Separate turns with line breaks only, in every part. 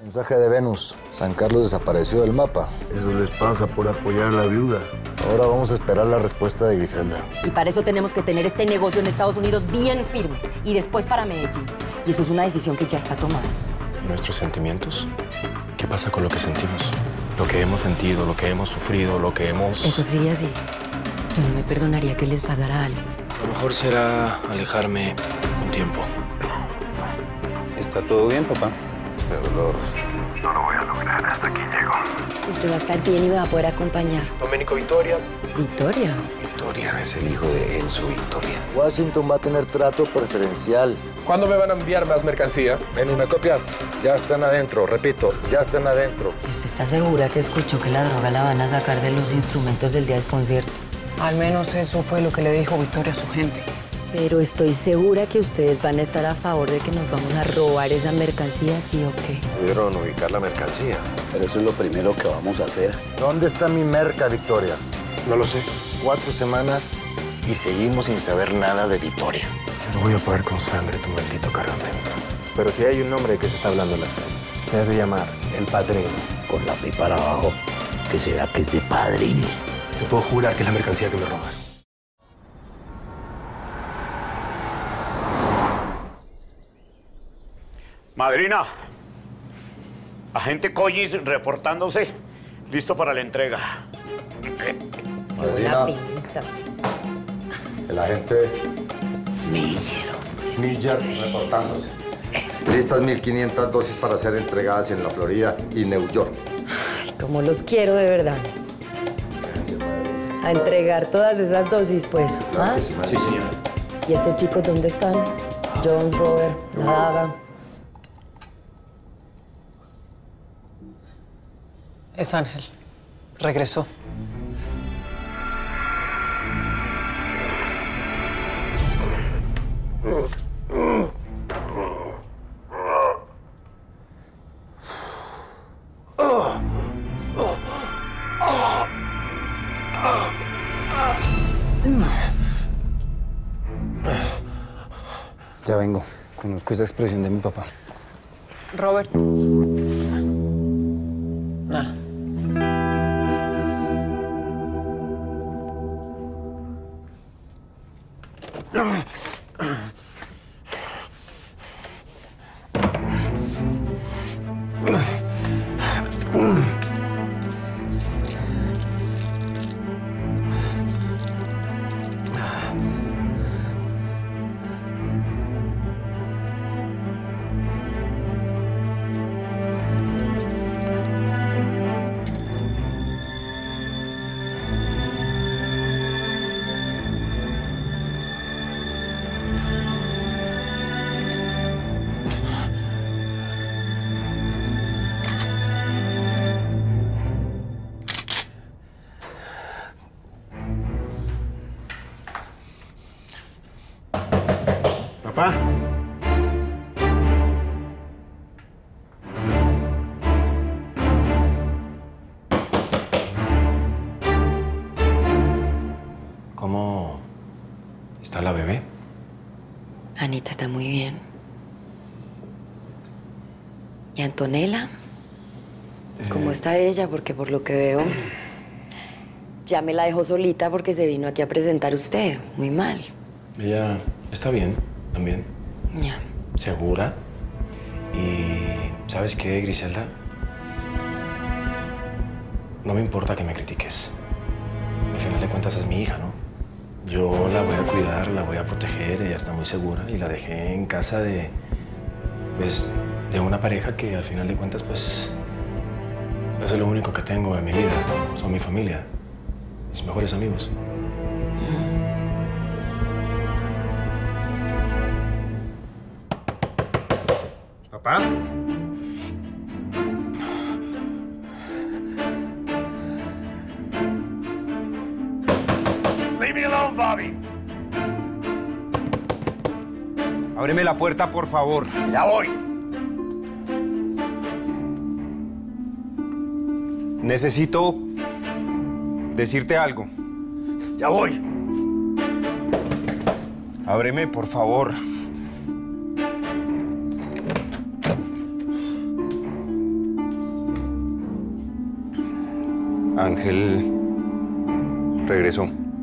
Mensaje de Venus. San Carlos desapareció del mapa.
Eso les pasa por apoyar a la viuda.
Ahora vamos a esperar la respuesta de Griselda.
Y para eso tenemos que tener este negocio en Estados Unidos bien firme. Y después para Medellín. Y eso es una decisión que ya está tomada.
¿Y nuestros sentimientos? ¿Qué pasa con lo que sentimos? Lo que hemos sentido, lo que hemos sufrido, lo que hemos...
Eso sigue así. Yo no me perdonaría que les pasara algo.
Lo mejor será alejarme un tiempo.
¿Está todo bien, papá?
Este dolor.
No lo voy a lograr, hasta aquí llego.
Usted va a estar bien y me va a poder acompañar.
Domenico Vittoria.
¿Victoria?
Victoria es el hijo de Enzo Victoria.
Washington va a tener trato preferencial.
¿Cuándo me van a enviar más mercancía?
Ven, ¿me copias? Ya están adentro, repito, ya están adentro.
¿Y usted está segura que escuchó que la droga la van a sacar de los instrumentos del día del concierto?
Al menos eso fue lo que le dijo Victoria a su gente.
Pero estoy segura que ustedes van a estar a favor de que nos vamos a robar esa mercancía, ¿sí o qué?
Pudieron ubicar la mercancía.
Pero eso es lo primero que vamos a hacer.
¿Dónde está mi merca, Victoria?
No lo sé.
4 semanas y seguimos sin saber nada de Victoria.
Yo no voy a pagar con sangre tu maldito cargamento.
Pero si hay un nombre que se está hablando en las calles, se hace llamar El Padrino.
Con la pi para abajo, que será que es de padrino.
Te puedo jurar que es la mercancía que me robaron.
Madrina, agente Collis reportándose, listo para la entrega.
Madrina, el agente Miller reportándose. Listas 1.500 dosis para ser entregadas en la Florida y New York.
Como los quiero de verdad. A entregar todas esas dosis, pues.
Claro
¿Ah?
que sí, madrina.
Sí, señora.
¿Y estos chicos dónde están? Jones, Robert, la daga.
Es Ángel. Regresó.
Ya vengo. Conozco esa expresión de mi papá.
Robert. Ah.
Papá.
¿Cómo está la bebé?
Anita está muy bien. ¿Y Antonella? ¿Cómo está ella? Porque por lo que veo, ya me la dejó solita porque se vino aquí a presentar usted. Muy mal.
Ella está bien, también.
Ya.
Segura. Y ¿sabes qué, Griselda? No me importa que me critiques. Al final de cuentas es mi hija, ¿no? Yo la voy a cuidar, la voy a proteger, ella está muy segura y la dejé en casa de, pues, de una pareja que al final de cuentas, pues, es lo único que tengo en mi vida. Son mi familia, mis mejores amigos.
¿Papá?
Leave me alone, Bobby.
Ábreme la puerta, por favor.
Ya voy.
Necesito decirte algo.
Ya voy.
Ábreme, por favor. Ángel regresó.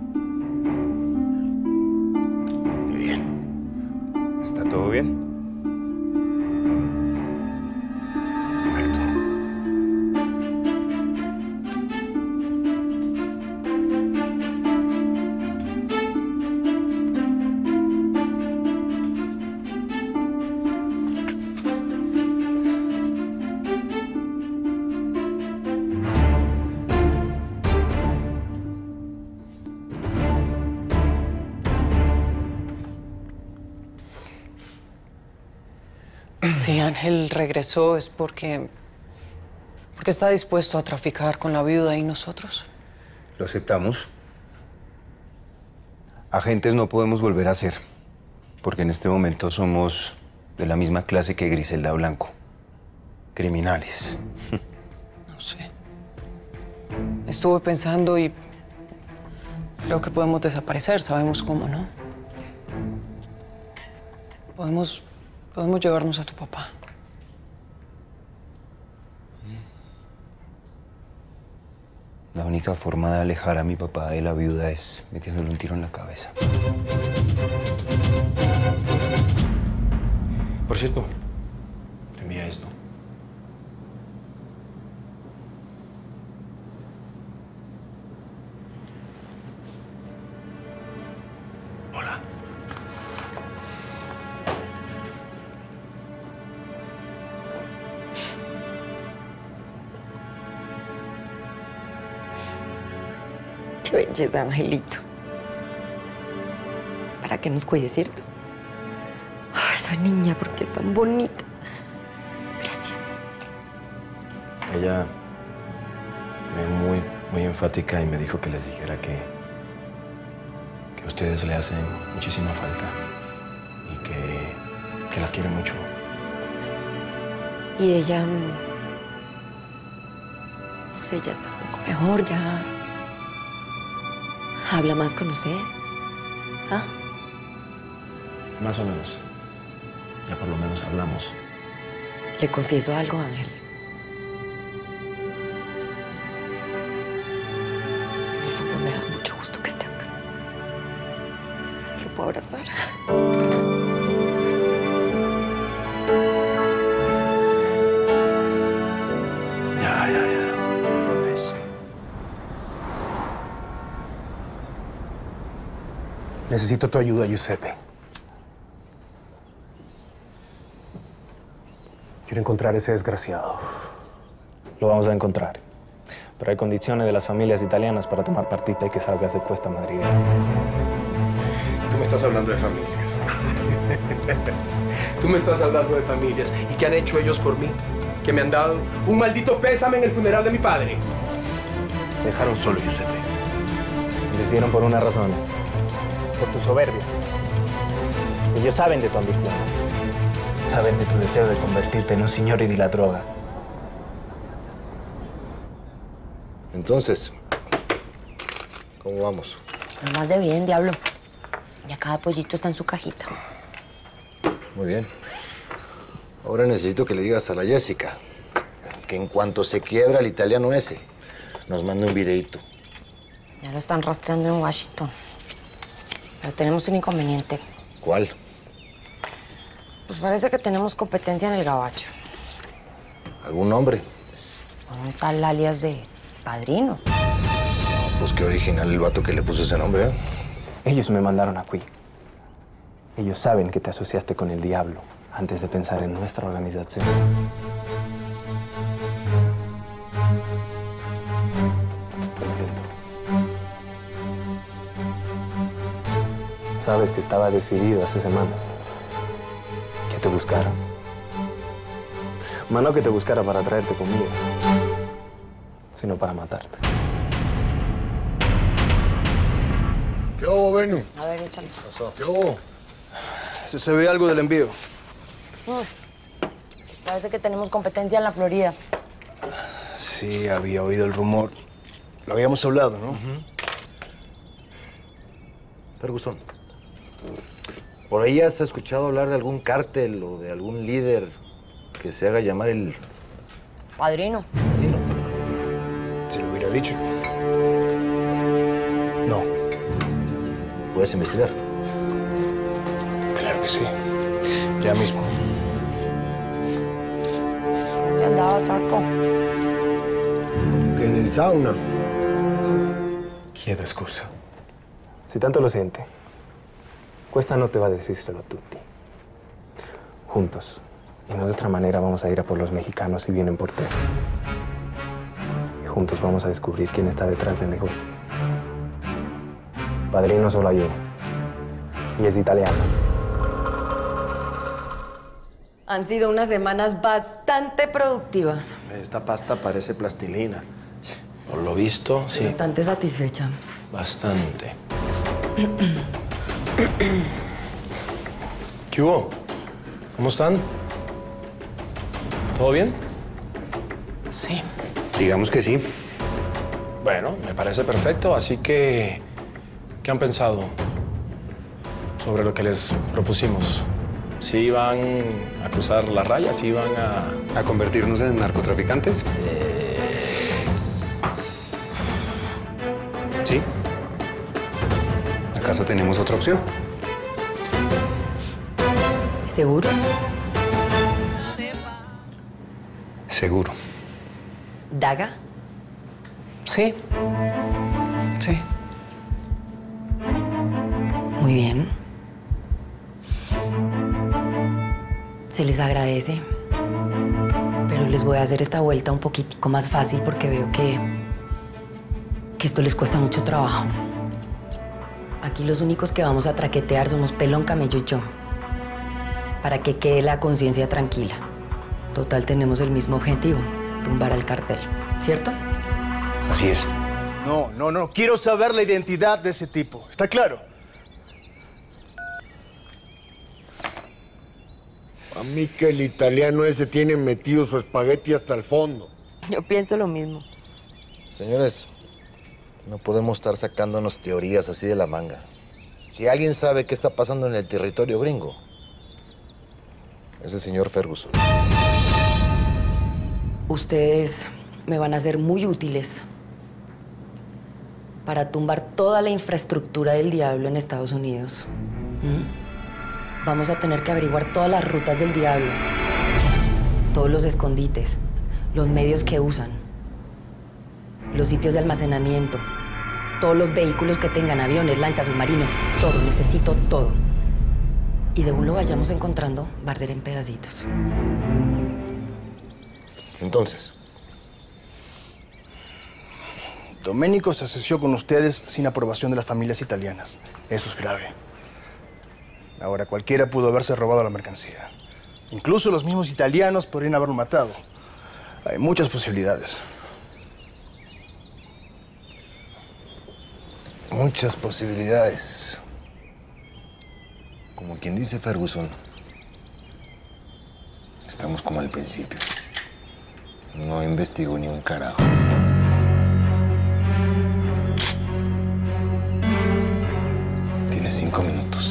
Qué bien. ¿Está todo bien? Perfecto.
Si Ángel regresó es porque está dispuesto a traficar con la viuda y nosotros.
Lo aceptamos. Agentes no podemos volver a ser, porque en este momento somos de la misma clase que Griselda Blanco. Criminales.
No sé. Estuve pensando y creo que podemos desaparecer. Sabemos cómo, ¿no? Podemos llevarnos a tu papá.
La única forma de alejar a mi papá de la viuda es metiéndole un tiro en la cabeza.
Por cierto, te envía esto. Hola.
Qué belleza, Angelito. Para que nos cuide, ¿cierto? Ay, esa niña, ¿por qué es tan bonita? Gracias.
Ella fue muy enfática y me dijo que les dijera que a ustedes le hacen muchísima falta y que las quiere mucho.
Y ella, no sé, ya está un poco mejor, ya habla más con usted. ¿Ah?
Más o menos. Ya por lo menos hablamos.
Le confieso algo, Ángel. En el fondo me da mucho gusto que esté acá. Lo puedo abrazar.
Ya. No ves.
Necesito tu ayuda, Giuseppe. Quiero encontrar a ese desgraciado.
Lo vamos a encontrar. Pero hay condiciones de las familias italianas para tomar partida y que salgas de Cuesta Madrid.
Tú me estás hablando de familias. Tú me estás hablando de familias. ¿Y qué han hecho ellos por mí? Que me han dado un maldito pésame en el funeral de mi padre.
Me dejaron solo, Giuseppe.
Lo hicieron por una razón. Por tu soberbia. Ellos saben de tu ambición. Saben de tu deseo de convertirte en un señor y de la droga.
Entonces, ¿cómo vamos?
No más de bien, diablo. Ya cada pollito está en su cajita.
Muy bien. Ahora necesito que le digas a la Jessica que en cuanto se quiebra el italiano ese, nos mande un videíto.
Ya lo están rastreando en Washington. Pero tenemos un inconveniente.
¿Cuál?
Pues parece que tenemos competencia en el gabacho.
¿Algún nombre?
Un tal alias de Padrino.
Pues qué original el vato que le puso ese nombre, ¿eh?
Ellos me mandaron aquí. Ellos saben que te asociaste con el diablo antes de pensar en nuestra organización.
Entiendo.
Sabes que estaba decidido hace semanas que te buscara. Más no que te buscara para traerte conmigo, sino para matarte.
¿Qué hubo, Benu?
A ver, échale.
¿Qué hubo?
Se ve algo del envío.
Parece que tenemos competencia en la Florida.
Sí, había oído el rumor. Lo habíamos hablado, ¿no?
Ferguson, ¿por ahí has escuchado hablar de algún cártel o de algún líder que se haga llamar el
Padrino.
Se lo hubiera dicho.
puedes investigar.
Claro que sí. Ya mismo.
¿Dónde andabas, Arco?
Que en el sauna.
Chiedo excusa.
Si tanto lo siente, Cuesta no te va a decírselo a Tutti. Juntos. Y no de otra manera vamos a ir a por los mexicanos si vienen por tierra. Y juntos vamos a descubrir quién está detrás del negocio. Padrino solo hay uno. Y es italiano.
Han sido unas semanas bastante productivas.
Esta pasta parece plastilina. Por lo visto, sí.
Bastante satisfecha.
Bastante. ¿Qué hubo? ¿Cómo están? ¿Todo bien?
Sí.
Digamos que sí.
Bueno, me parece perfecto, así que... ¿qué han pensado sobre lo que les propusimos? ¿Sí van a cruzar las rayas? ¿Sí van a
convertirnos en narcotraficantes? Sí. ¿Acaso tenemos otra opción?
¿Seguros?
Seguro.
¿Daga?
Sí. Sí.
Muy bien. Se les agradece. Pero les voy a hacer esta vuelta un poquitico más fácil porque veo que esto les cuesta mucho trabajo. Aquí los únicos que vamos a traquetear somos Pelón, Camello y yo. Para que quede la conciencia tranquila. Total, tenemos el mismo objetivo, tumbar al cartel, ¿cierto?
Así es.
No. Quiero saber la identidad de ese tipo. ¿Está claro?
A mí que el italiano ese tiene metido su espagueti hasta el fondo.
Yo pienso lo mismo.
Señores, no podemos estar sacándonos teorías así de la manga. Si alguien sabe qué está pasando en el territorio gringo, es el señor Ferguson.
Ustedes me van a ser muy útiles para tumbar toda la infraestructura del diablo en Estados Unidos. Vamos a tener que averiguar todas las rutas del diablo, todos los escondites, los medios que usan, los sitios de almacenamiento, todos los vehículos que tengan, aviones, lanchas, submarinos, todo, necesito todo. Y según lo vayamos encontrando, va a arder en pedacitos.
Entonces,
Domenico se asoció con ustedes sin aprobación de las familias italianas. Eso es grave. Ahora, cualquiera pudo haberse robado la mercancía. Incluso los mismos italianos podrían haberlo matado. Hay muchas posibilidades.
muchas posibilidades. Como quien dice Ferguson, estamos como al principio. No investigo ni un carajo. Tienes 5 minutos.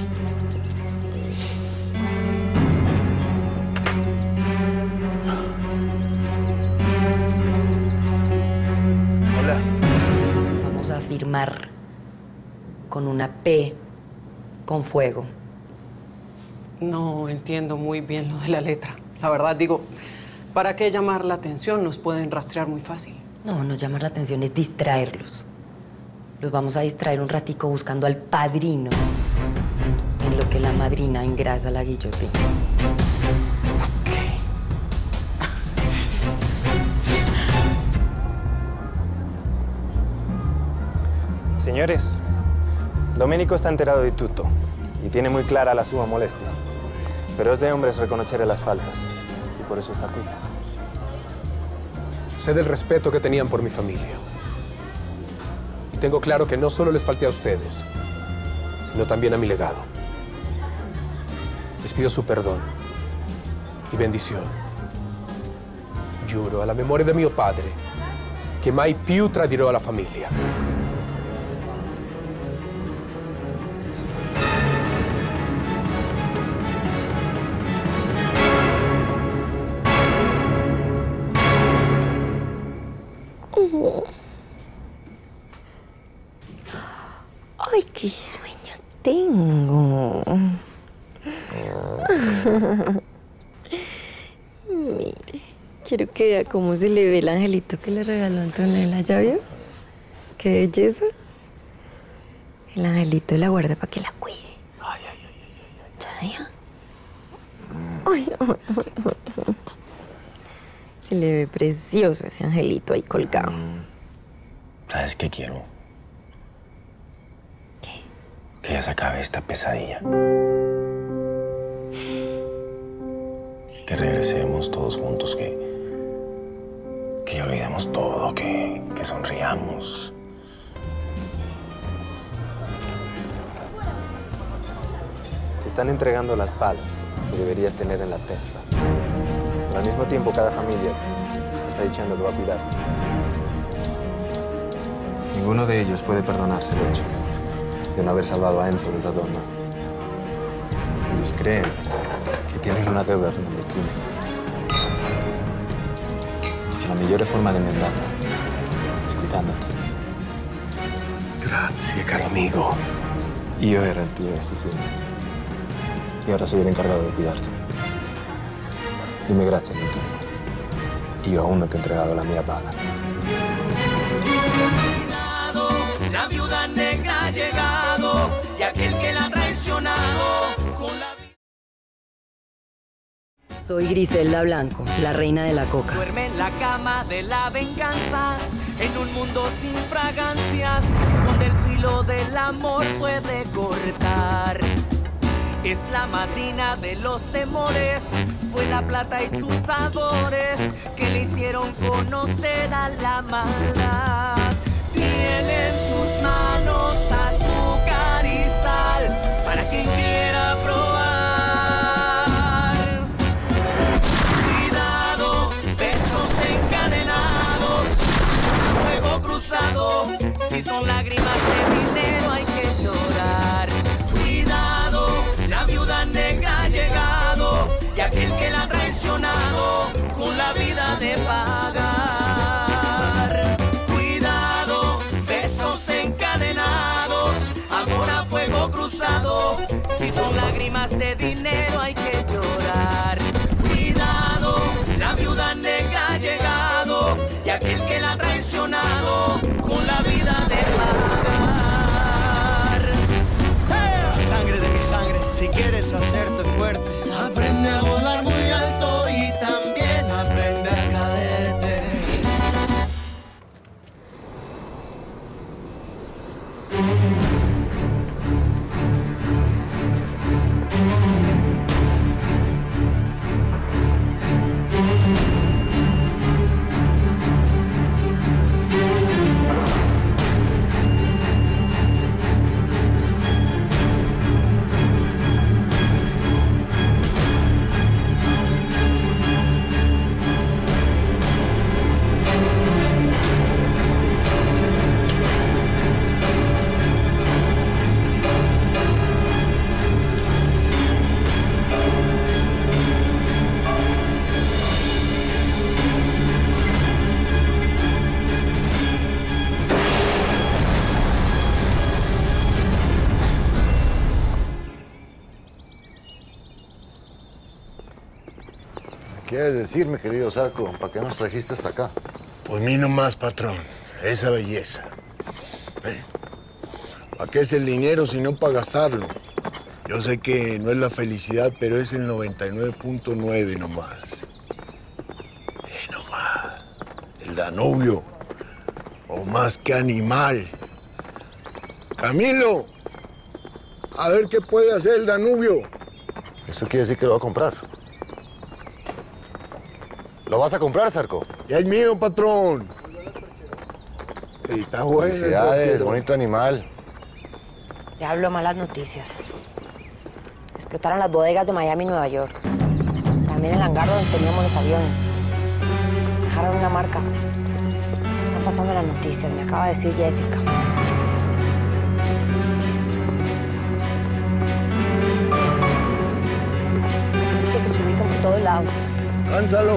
Hola.
Vamos a firmar con una P con fuego.
No entiendo muy bien lo de la letra. La verdad, digo, ¿para qué llamar la atención? Nos pueden rastrear muy fácil.
No, nos llama la atención, es distraerlos. Los vamos a distraer un ratico buscando al padrino, en lo que la madrina engrasa la guillotina.
Señores, Domenico está enterado de tutto y tiene muy clara la sua molestia. Pero es de hombres reconocer las faltas y por eso está aquí.
Sé del respeto que tenían por mi familia. Y tengo claro que no solo les falté a ustedes, sino también a mi legado. Les pido su perdón y bendición. Giuro alla memoria de mio padre che mai più tradirò la famiglia.
Ay, qué sueño.
tengo. Mire, quiero que vea cómo se le ve el angelito que le regaló Antonella. ¿Ya vio? ¡Qué belleza! El angelito la guarda para que la cuide.
Ay, ay, ay, ay,
ay. ¿Ya vio? Ay, ay, ay, ay. Se le ve precioso ese angelito ahí colgado.
¿Sabes qué quiero?
¿Qué?
Que ya se acabe esta pesadilla. Que regresemos todos juntos, que olvidemos todo, que sonriamos.
Te están entregando las balas que deberías tener en la testa. Pero al mismo tiempo, cada familia está diciendo que va a cuidar. Ninguno de ellos puede perdonarse el hecho de no haber salvado a Enzo de esa donna. Ellos creen que tienen una deuda con el destino. Que la mejor forma de enmendarla es cuidándote.
Grazie, caro amigo.
Yo era el tuyo asesino. Y ahora soy el encargado de cuidarte. Dime gracias, mi tiempo. Y yo aún no te he entregado la mía bala.
La viuda negra ha llegado y aquel que la ha traicionado con la...
Soy Griselda Blanco, la reina de la coca.
Duerme en la cama de la venganza, en un mundo sin fragancias, donde el filo del amor puede cortar. Es la madrina de los temores, fue la plata y sus sabores que le hicieron conocer a la maldad. Tiene en sus manos azúcar y sal para quien quiera probar. Cuidado, besos encadenados, fuego cruzado, si son lágrimas de dinero hay que llorar. Cuidado, la viuda negra ha llegado y aquel que la ha traicionado con la vida de pagar. Cuidado, besos encadenados, amor a fuego cruzado, si son lágrimas de dinero hay que llorar. Cuidado, la viuda negra ha llegado y aquel que la ha traicionado con la vida de pagar.
Sangre de mi sangre, si quieres hacerte fuerte, aprende a volar muy alto y también aprende a caerte.
¿Quieres decirme, querido Zarco, para qué nos trajiste hasta acá?
Pues mí nomás, patrón. Esa belleza. ¿Para qué es el dinero si no para gastarlo? Yo sé que no es la felicidad, pero es el 99.9 nomás. Nomás. El Danubio. O más que animal. Camilo. A ver qué puede hacer el Danubio.
Eso quiere decir que lo va a comprar. ¿Lo vas a comprar, Zarco?
Ya es mío, patrón. Y está bueno.
Felicidades, bonito animal.
Diablo, malas noticias. Explotaron las bodegas de Miami y Nueva York. También el hangar donde teníamos los aviones. Dejaron una marca. Están pasando las noticias, me acaba de decir Jessica. Es que se ubican por todos lados.
¡Lánzalo!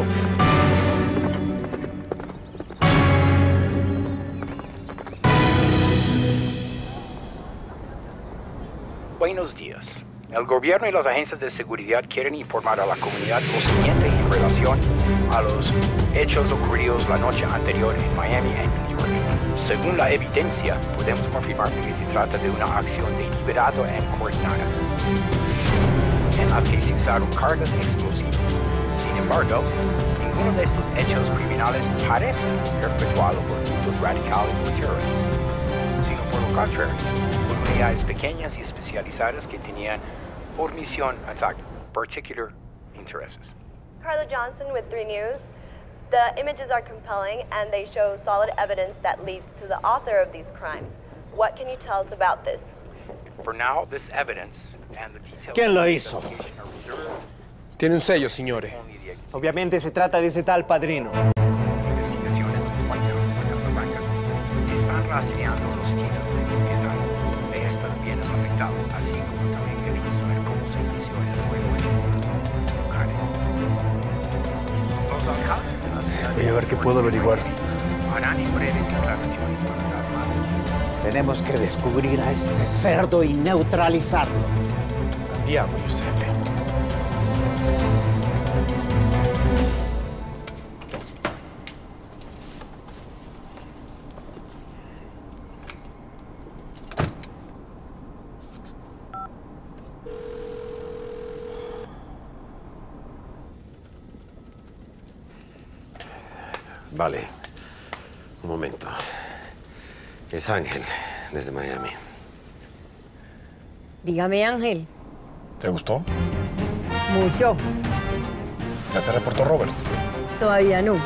Buenos días. El gobierno y las agencias de seguridad quieren informar a la comunidad lo siguiente en relación a los hechos ocurridos la noche anterior en Miami y New York. Según la evidencia, podemos confirmar que se trata de una acción deliberada y coordinada, en las que se usaron cargas explosivas. Sin embargo, ninguno de estos hechos criminales parece perpetuado por grupos radicales o terroristas, sino por lo contrario, por unidades pequeñas y especializadas que tenían por misión atacar particular intereses.
Carla Johnson with 3 News. The images are compelling and they show solid evidence that leads to the author of these crimes. What can you tell us about this?
For now, this evidence and the details...
¿Quién lo hizo?
Tiene un sello, señores.
Obviamente se trata de ese tal padrino.
Investigaciones están rastreando los títulos de propiedad de estos bienes afectados, así como también queremos saber cómo se inició el juego en estos lugares. Los alcaldes de la ciudad...
Voy a ver qué puedo averiguar.
Harán en breve declaraciones para dar más.
Tenemos que descubrir a este cerdo y neutralizarlo.
Andiamo, Giuseppe.
Vale. Un momento. Es Ángel, desde Miami.
Dígame, Ángel.
¿Te gustó?
Mucho.
¿Ya se reportó Robert?
Todavía no.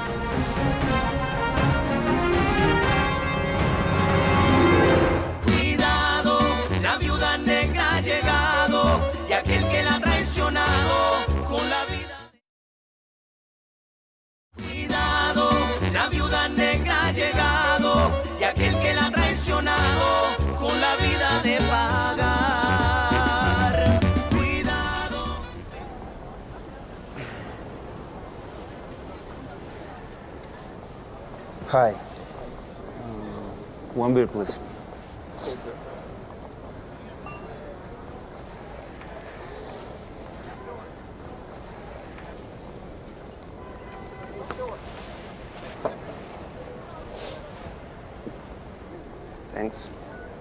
Cuidado, la viuda negra ha llegado y aquel que la ha traicionado con la vida. Cuidado, la viuda negra ha llegado y aquel que la ha traicionado con la vida de pagar. Cuidado.
Hi. One beer, please. Thanks.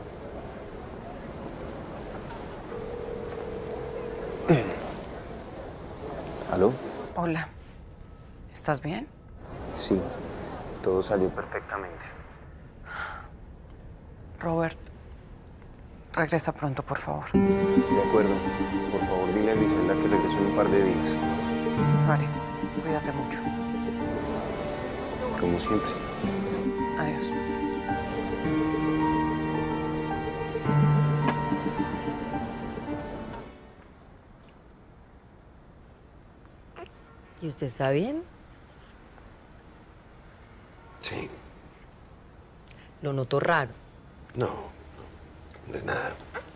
¿Aló?
Hola. ¿Estás bien?
Sí, todo salió perfectamente.
Robert, regresa pronto, por favor.
De acuerdo. Por favor, dile a Griselda que regreso en un par de días.
Vale, cuídate mucho.
Como siempre.
Adiós.
¿Y usted está bien?
Sí.
Lo noto raro.
No, de nada.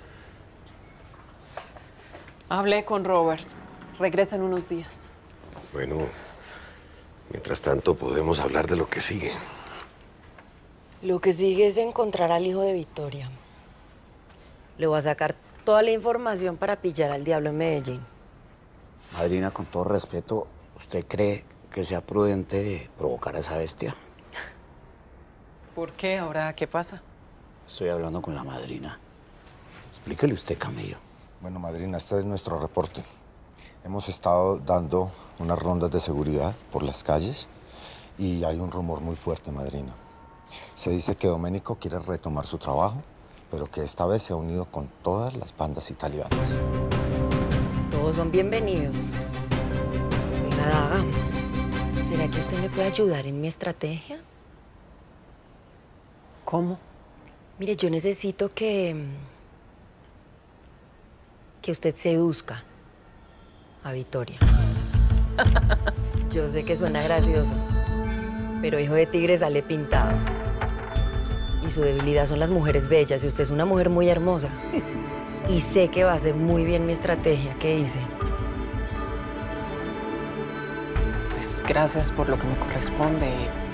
Hablé con Robert. Regresa en unos días.
Bueno, mientras tanto podemos hablar de lo que sigue.
Lo que sigue es encontrar al hijo de Victoria. Le voy a sacar toda la información para pillar al diablo en Medellín.
Madrina, con todo respeto, ¿usted cree que sea prudente provocar a esa bestia?
¿Por qué? ¿Ahora qué pasa?
Estoy hablando con la madrina. Explíquele usted, Camello.
Bueno, madrina, este es nuestro reporte. Hemos estado dando unas rondas de seguridad por las calles y hay un rumor muy fuerte, madrina. Se dice que Domenico quiere retomar su trabajo, pero que esta vez se ha unido con todas las bandas italianas.
Todos son bienvenidos. Oiga, Daga, ¿será que usted me puede ayudar en mi estrategia?
¿Cómo?
Mire, yo necesito que usted seduzca a Victoria. Yo sé que suena gracioso, pero hijo de tigre sale pintado. Y su debilidad son las mujeres bellas, y usted es una mujer muy hermosa. Y sé que va a hacer muy bien mi estrategia. ¿Qué hice?
Pues gracias por lo que me corresponde.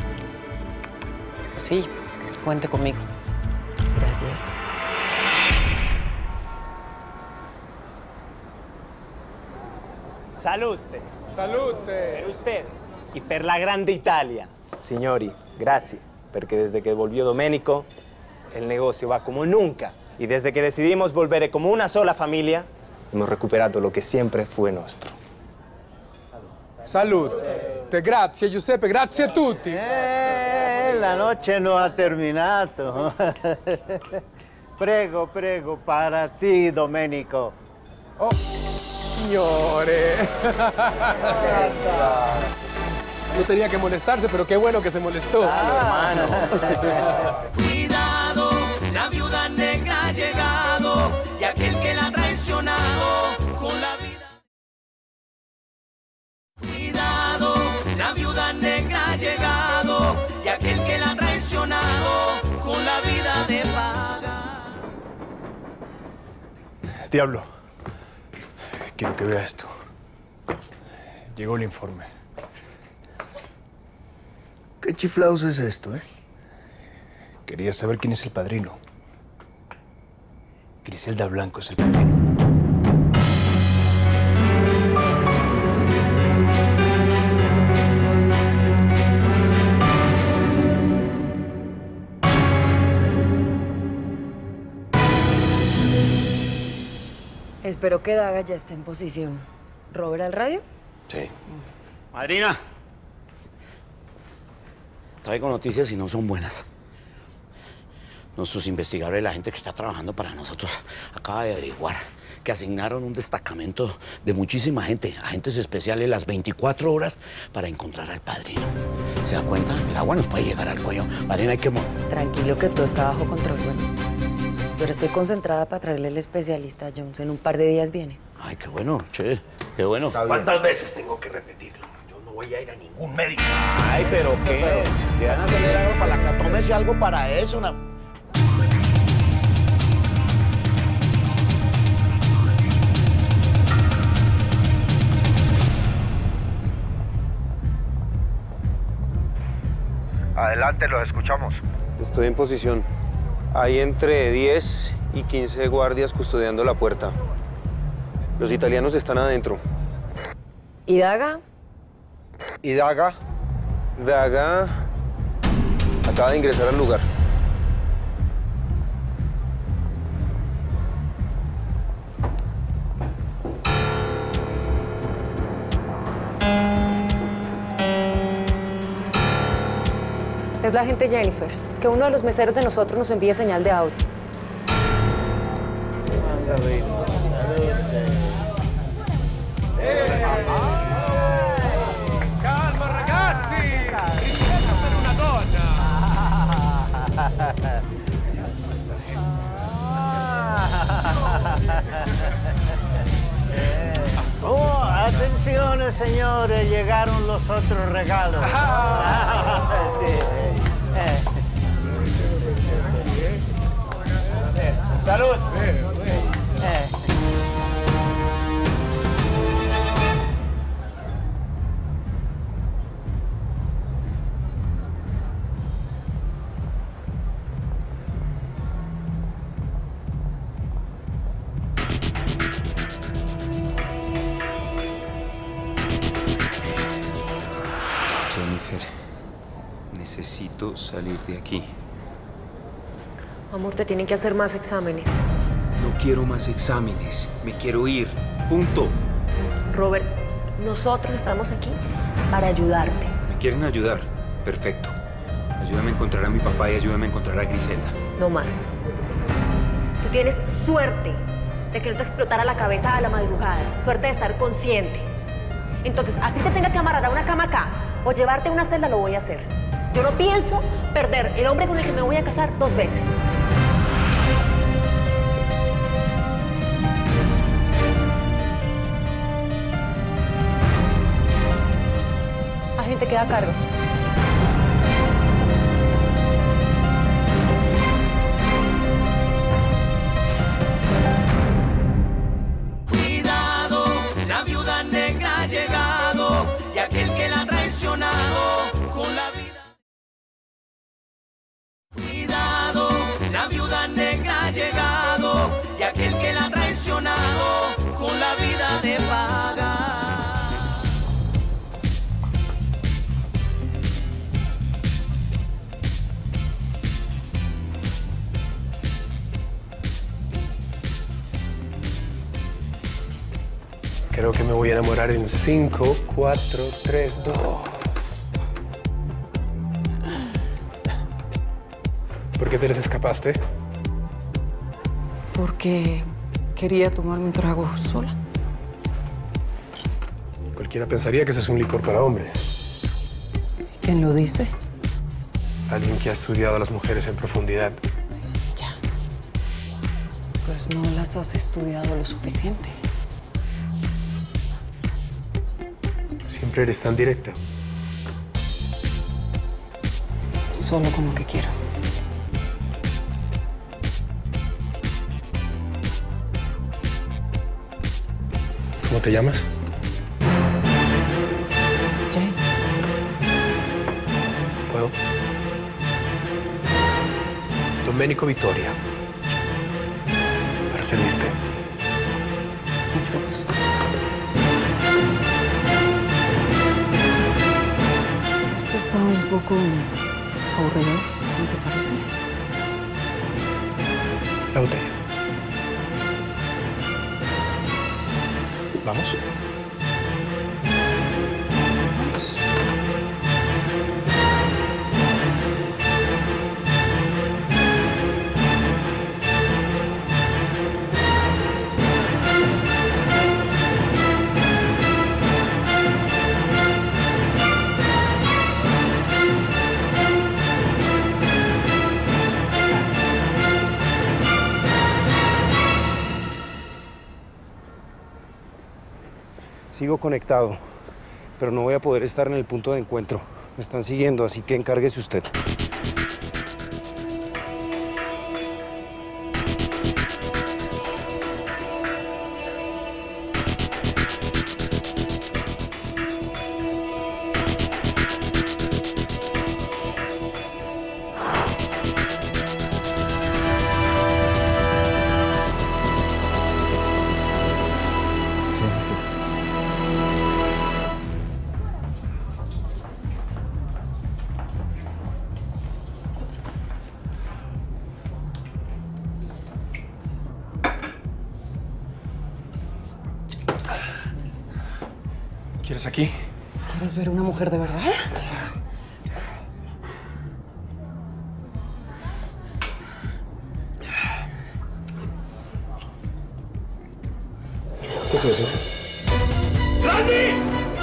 Sí, cuente conmigo.
Gracias.
Salute.
Salute.
Per ustedes y per la grande Italia.
Signori, grazie, perché desde que volvió Domenico, el negocio va como nunca.
Y desde que decidimos volver como una sola familia,
hemos recuperado lo que siempre fue nuestro.
Salute. Grazie Giuseppe, grazie a tutti.
La noche no ha terminato. Prego, prego, para ti, Domenico.
Oh, signore. No tenía que molestarse, pero qué bueno que se molestó.
Cuidado, la viuda negra ha llegado y aquel que la ha traicionado con la vida. Cuidado, la viuda negra ha llegado y aquel que la ha traicionado con la vida de paga.
Diablo, quiero que vea esto. Llegó el informe.
¿Qué chiflados es esto, eh?
Quería saber quién es el padrino. Griselda Blanco es el padrino.
Espero que Daga ya esté en posición. ¿Robert al radio?
Sí.
Madrina. Traigo noticias y no son buenas. Nuestros investigadores, la gente que está trabajando para nosotros, acaba de averiguar que asignaron un destacamento de muchísima gente, agentes especiales, las 24 horas para encontrar al padrino. ¿Se da cuenta? El agua nos puede llegar al cuello. Madrina, hay que...
Tranquilo que todo está bajo control, bueno. Pero estoy concentrada para traerle al especialista a Jones. En un par de días viene.
Ay, qué bueno, che, qué bueno.
¿Cuántas veces tengo que repetirlo? Yo no voy a ir a ningún médico.
Ay, pero qué. Le van a hacer algo para la casa. Tómese algo para eso. Una...
Adelante, los escuchamos.
Estoy en posición. Hay entre 10 y 15 guardias custodiando la puerta. Los italianos están adentro.
¿Y Daga?
¿Y Daga?
Daga acaba de ingresar al lugar.
Es la agente Jennifer. Que uno de los meseros de nosotros nos envíe señal de audio.
Calma, ragazzi! Rispetto per una donna!
Oh, atención, señores, llegaron los otros regalos. Sí. Salud.
Jennifer, necesito salir de aquí.
Amor, te tienen que hacer más exámenes.
No quiero más exámenes. Me quiero ir. Punto.
Robert, nosotros estamos aquí para ayudarte.
¿Me quieren ayudar? Perfecto. Ayúdame a encontrar a mi papá y ayúdame a encontrar a Griselda.
No más. Tú tienes suerte de que no te explotara la cabeza a la madrugada. Suerte de estar consciente. Entonces, así te tenga que amarrar a una cama acá o llevarte a una celda, lo voy a hacer. Yo no pienso perder el hombre con el que me voy a casar 2 veces. Agente, queda a cargo.
Cuidado, la viuda negra ha llegado y aquel que la ha traicionado con la vida. Cuidado, la viuda negra ha llegado y aquel que la ha traicionado con la vida de paga.
Creo que me voy a enamorar en 5, 4, 3, 2. ¿Por qué te les escapaste?
Porque quería tomarme un trago sola.
Cualquiera pensaría que ese es un licor para hombres.
¿Quién lo dice?
Alguien que ha estudiado a las mujeres en profundidad.
Ya. Pues no las has estudiado lo suficiente.
Siempre eres tan directa.
Solo con lo que quiero.
¿Cómo te llamas?
Jane.
¿Puedo? Domenico Vittoria. Para servirte.
Mucho gusto. Esto está un poco aburrido, ¿no te parece?
La botella. ¿Vamos?
Sigo conectado, pero no voy a poder estar en el punto de encuentro. Me están siguiendo, así que encárguese usted.
¿Quieres aquí?
¿Quieres ver una mujer de verdad?
¿Qué es eso?
¡Randy!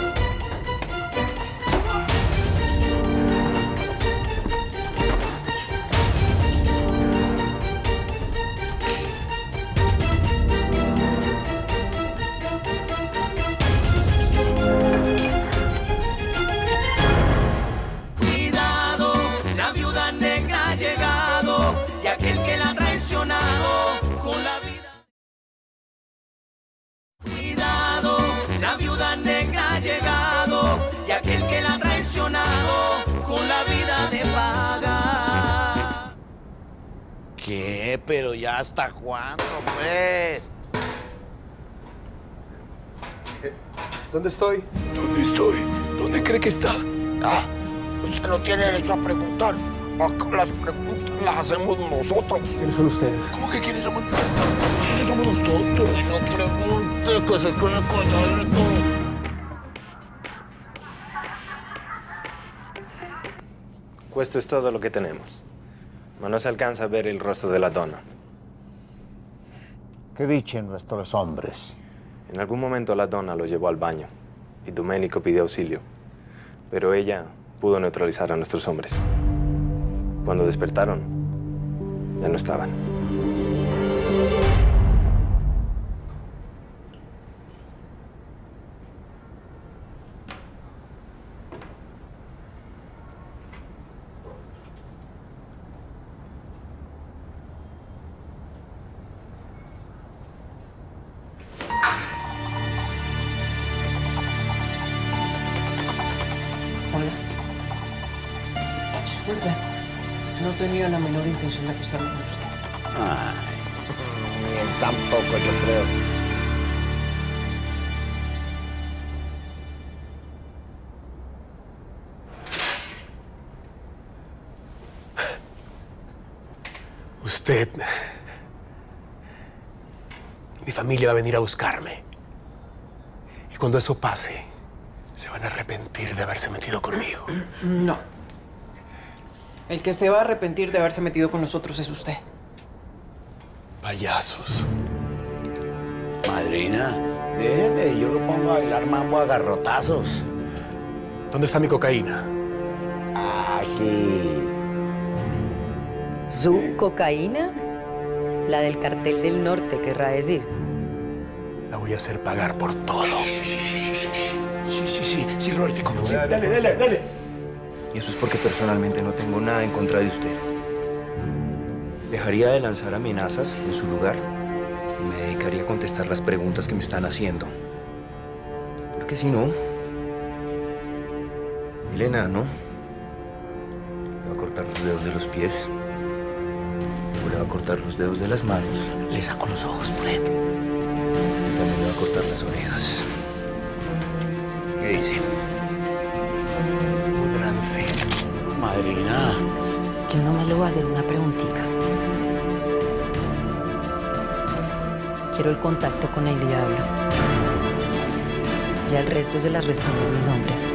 Cuidado, la viuda negra ha llegado y aquel que la ha traicionado con la vida. Cuidado, la viuda negra ha llegado y aquel que la ha traicionado con la vida de paga.
¿Qué? Pero ya hasta cuándo, pues.
¿Dónde estoy?
¿Dónde estoy? ¿Dónde cree que está?
Ah, usted no tiene derecho a preguntar. Acá las preguntas las hacemos nosotros.
¿Quiénes son ustedes?
¿Cómo que quiénes somos? ¿Quiénes somos nosotros? No pregunte, que se quede calladito.
Esto es todo lo que tenemos. No se alcanza a ver el rostro de la dona.
¿Qué dicen nuestros hombres?
En algún momento la dona lo llevó al baño y Domenico pidió auxilio, pero ella pudo neutralizar a nuestros hombres. Cuando despertaron, ya no estaban.
Hola. Disculpe. No tenía la menor intención de acusarme con usted.
Ay, ni él tampoco, yo creo.
Usted... Mi familia va a venir a buscarme. Y cuando eso pase, se van a arrepentir de haberse metido conmigo.
No. El que se va a arrepentir de haberse metido con nosotros es usted.
Payasos.
Madrina, déjeme, yo lo pongo a bailar mambo a garrotazos.
¿Dónde está mi cocaína?
Aquí.
¿Su cocaína? La del cartel del norte, querrá decir.
La voy a hacer pagar por todo.
Sí, Robertico. Sí, dale.
Y eso es porque personalmente no tengo nada en contra de usted. Dejaría de lanzar amenazas en su lugar y me dedicaría a contestar las preguntas que me están haciendo. Porque si no, el enano le va a cortar los dedos de los pies, luego le va a cortar los dedos de las manos,
Le saco los ojos, por ejemplo.
y también le va a cortar las orejas. ¿Qué dice?
Púdranse.
Madrina.
Yo nomás le voy a hacer una preguntita. Quiero el contacto con el diablo. Ya el resto se las respondo a mis hombres.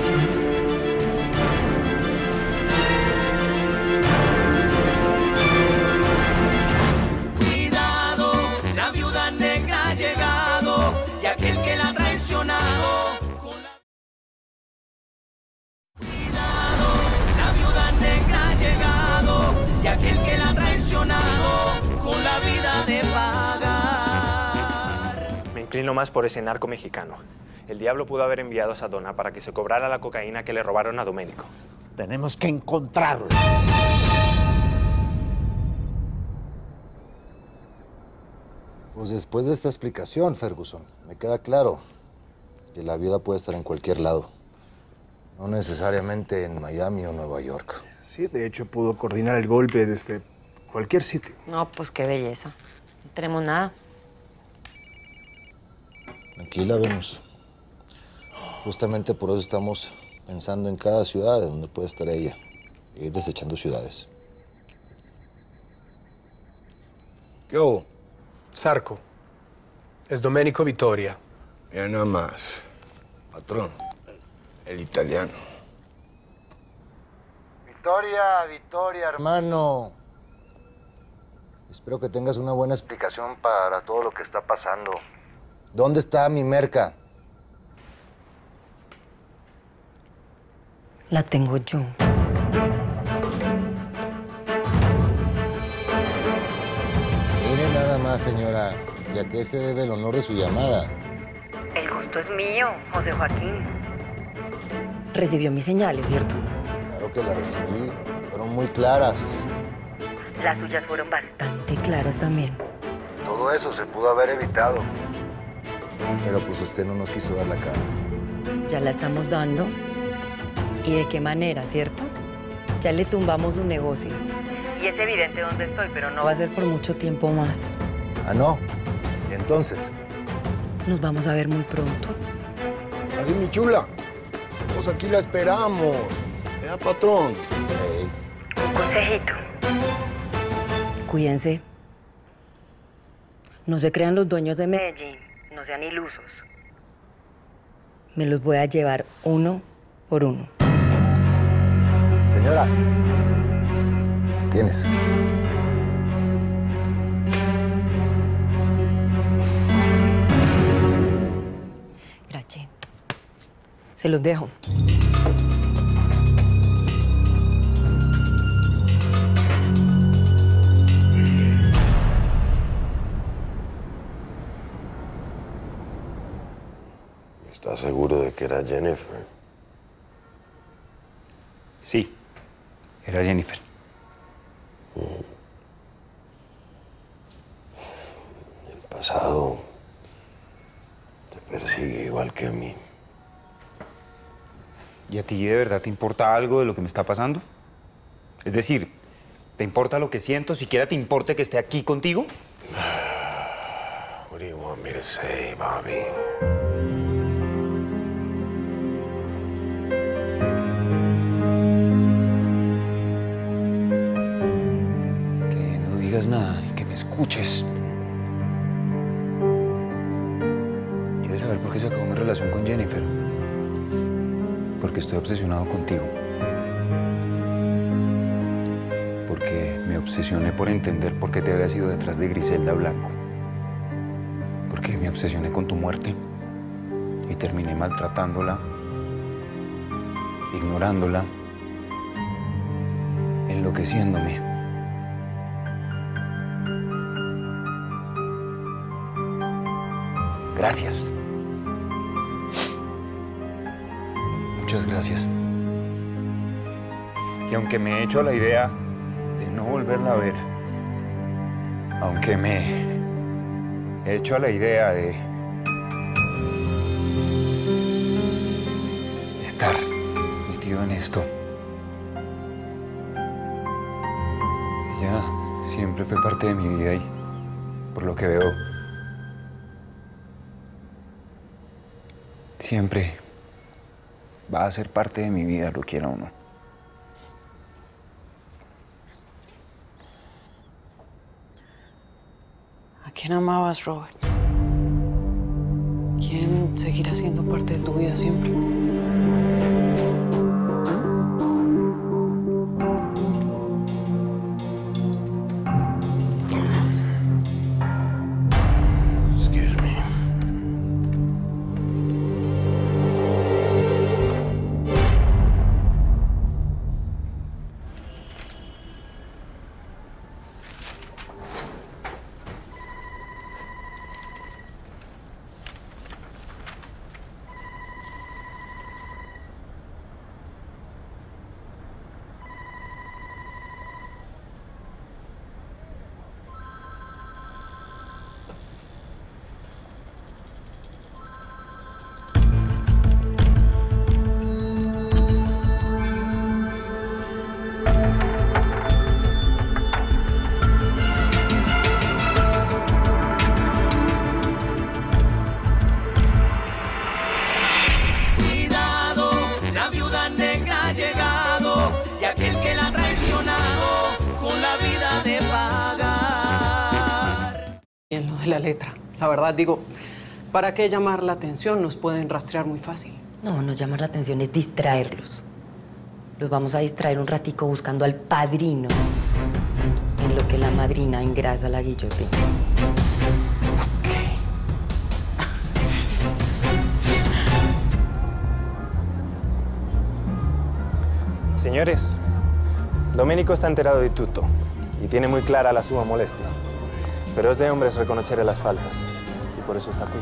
Cuidado, la viuda negra ha llegado y aquel que la ha traicionado. Cuidado, la viuda negra ha llegado y aquel que la ha traicionado con la vida de pagar.
Me inclino más por ese narco mexicano. El diablo pudo haber enviado a Sadona para que se cobrara la cocaína que le robaron a Domenico.
Tenemos que encontrarlo.
Pues después de esta explicación, Ferguson, me queda claro que la viuda puede estar en cualquier lado. No necesariamente en Miami o Nueva York.
Sí, de hecho pudo coordinar el golpe desde cualquier sitio.
No, pues qué belleza. No tenemos nada.
Aquí la vemos. Justamente por eso estamos pensando en cada ciudad de donde puede estar ella. E ir desechando ciudades.
¿Qué hubo?
Sarco. Es Domenico Vittoria.
Ya nada más. Patrón, el italiano.
Victoria, hermano. Espero que tengas una buena explicación para todo lo que está pasando. ¿Dónde está mi merca?
La tengo yo.
Mire nada más, señora. ¿Y a qué se debe el honor de su llamada?
El gusto es mío, José Joaquín. Recibió mis señales, ¿cierto?
Claro que la recibí. Fueron muy claras.
Las suyas fueron bastante claras también.
Todo eso se pudo haber evitado. Pero pues usted no nos quiso dar la cara.
Ya la estamos dando. ¿Y de qué manera, cierto? Ya le tumbamos un negocio. Y es evidente dónde estoy, pero no va a ser por mucho tiempo más.
Ah, ¿no? ¿Y entonces?
Nos vamos a ver muy pronto.
Así, mi chula. Pues aquí la esperamos. Patrón.
Un consejito. Cuídense. No se crean los dueños de Medellín. No sean ilusos. Me los voy a llevar uno por uno.
Señora. ¿Tienes?
Gracias. Se los dejo.
¿Estás seguro de que era Jennifer?
Sí, era Jennifer.
El pasado te persigue igual que a mí.
¿Y a ti de verdad te importa algo de lo que me está pasando? Es decir, ¿te importa lo que siento? ¿Siquiera te importa que esté aquí contigo?
What do you want me to say, Bobby?
Que no digas nada y que me escuches. Quiero ¿Quieres saber por qué se acabó mi relación con Jennifer? Porque estoy obsesionado contigo. Porque me obsesioné por entender por qué te habías ido detrás de Griselda Blanco. Porque me obsesioné con tu muerte y terminé maltratándola, ignorándola, enloqueciéndome. Gracias. Muchas gracias. Y aunque me he hecho a la idea de no volverla a ver, aunque me he hecho a la idea de estar metido en esto, ella siempre fue parte de mi vida y, por lo que veo, siempre va a ser parte de mi vida, lo quiera o no.
¿A quién amabas, Robert? ¿Quién seguirá siendo parte de tu vida siempre?
Excuse me.
En lo de la letra. La verdad, digo, ¿para qué llamar la atención? Nos pueden rastrear muy fácil.
No, nos llamar la atención es distraerlos. Los vamos a distraer un ratico buscando al padrino, en lo que la madrina engrasa la guillotina.
Señores, Domenico está enterado de tutto y tiene muy clara la sua molestia. Pero es de hombres reconocer las faltas y por eso está aquí.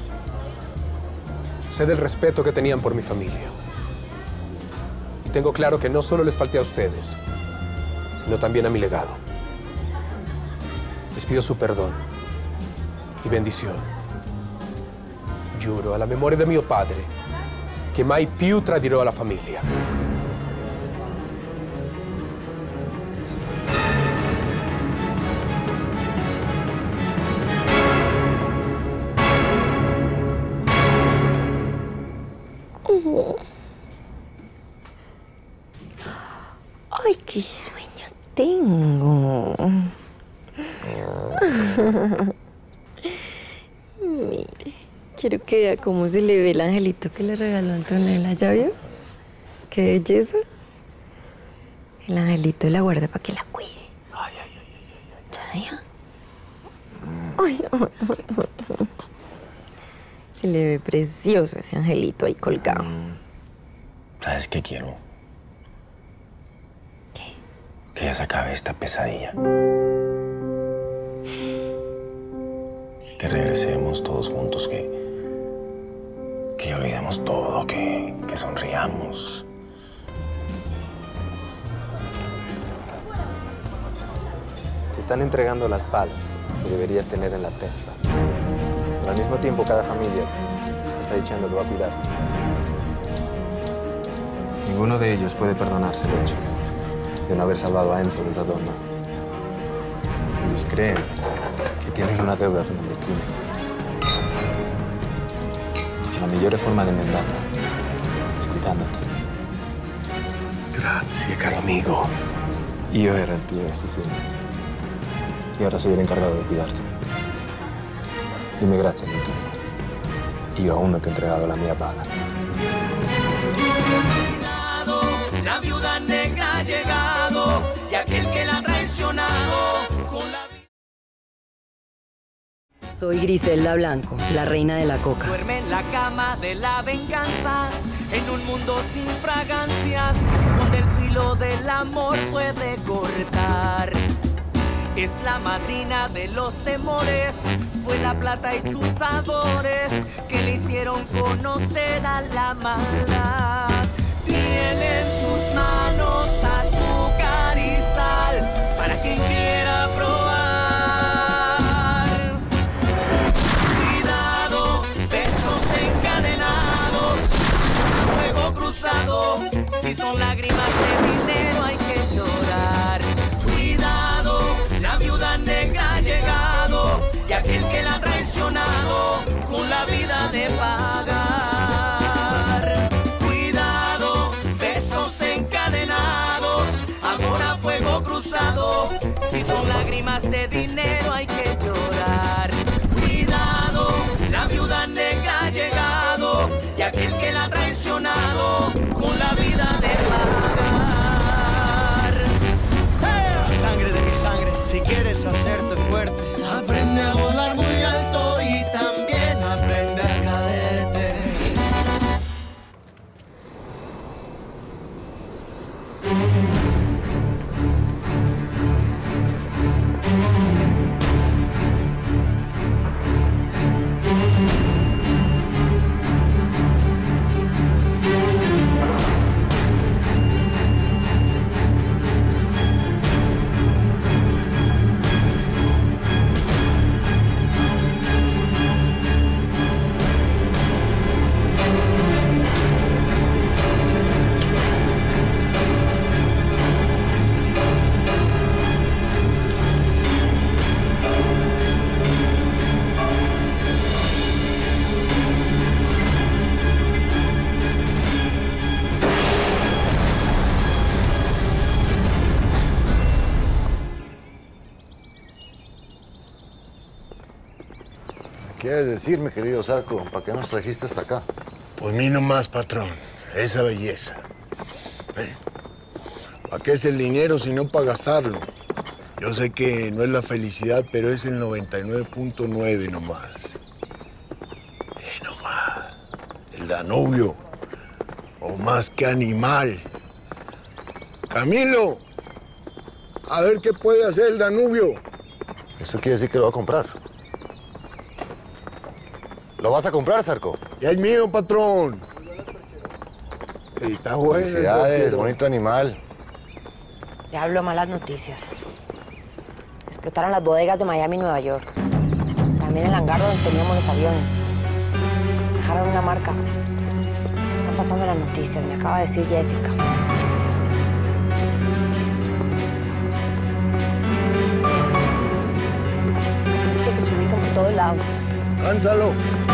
Sé del respeto que tenían por mi familia. Y tengo claro que no solo les falté a ustedes, sino también a mi legado. Les pido su perdón y bendición. Giuro a la memoria de mio padre che mai più tradirò la famiglia.
Ay, qué sueño tengo. Mire, quiero que vea cómo se le ve el angelito que le regaló Antonella. ¿Ya vio? Qué belleza. El angelito la guarda para que la cuide.
Ay, ay, ay, ay,
ay. ¿Ya vio? Ay, ay, ay, ay. Se le ve precioso ese angelito ahí colgado.
¿Sabes qué quiero? Que ya se acabe esta pesadilla. Que regresemos todos juntos, que olvidemos todo, que sonriamos.
Te están entregando las palas que deberías tener en la testa. Pero al mismo tiempo, cada familia te está diciendo que va a cuidar.
Ninguno de ellos puede perdonarse el hecho de no haber salvado a Enzo de esa donna. Ellos creen que tienen una deuda con el destino. Y que la mejor forma de enmendarla es cuidándote.
Grazie, caro amigo.
Yo era el tuyo asesino. Y ahora soy el encargado de cuidarte. Dime gracias, Nintendo. Y yo aún no te he entregado la mía paga.
La viuda negra ha llegado y aquel que la ha traicionado con la...
Soy Griselda Blanco, la reina de la coca.
Duerme en la cama de la venganza, en un mundo sin fragancias, donde el filo del amor puede cortar. Es la madrina de los temores, fue la plata y sus sabores que le hicieron conocer a la maldad. Tiene en sus manos azúcar y sal para quien quiera probar. Cuidado, besos encadenados, fuego cruzado, si son lágrimas de dinero hay que llorar. Cuidado, la viuda negra ha llegado y aquel que la ha traicionado con la vida de pagar. Cuidado, besos encadenados, amor a fuego cruzado, si son lágrimas de dinero hay que llorar. Cuidado, la viuda negra ha llegado y aquel que la ha traicionado con la vida de pagar.
Sangre de mi sangre, si quieres hacerte fuerte, aprende a volar muy alto y también aprende a caerte.
¿Quieres decirme, querido Zarco, para qué nos trajiste hasta acá? Pues mí nomás, patrón. Esa belleza. ¿Para qué es el dinero si no para gastarlo? Yo sé que no es la felicidad, pero es el 99.9 nomás. Nomás. El Danubio. O más que animal. Camilo. A ver qué puede hacer el Danubio.
Eso quiere decir que lo va a comprar. ¿Lo vas a comprar, Zarco?
Ya es mío, patrón. Y está bueno.
Felicidades, bonito animal.
Diablo, malas noticias. Explotaron las bodegas de Miami y Nueva York. También el hangar donde teníamos los aviones. Dejaron una marca. Están pasando las noticias, me acaba de decir Jessica. Necesito que se ubiquen por todos lados.
¡Lánzalo!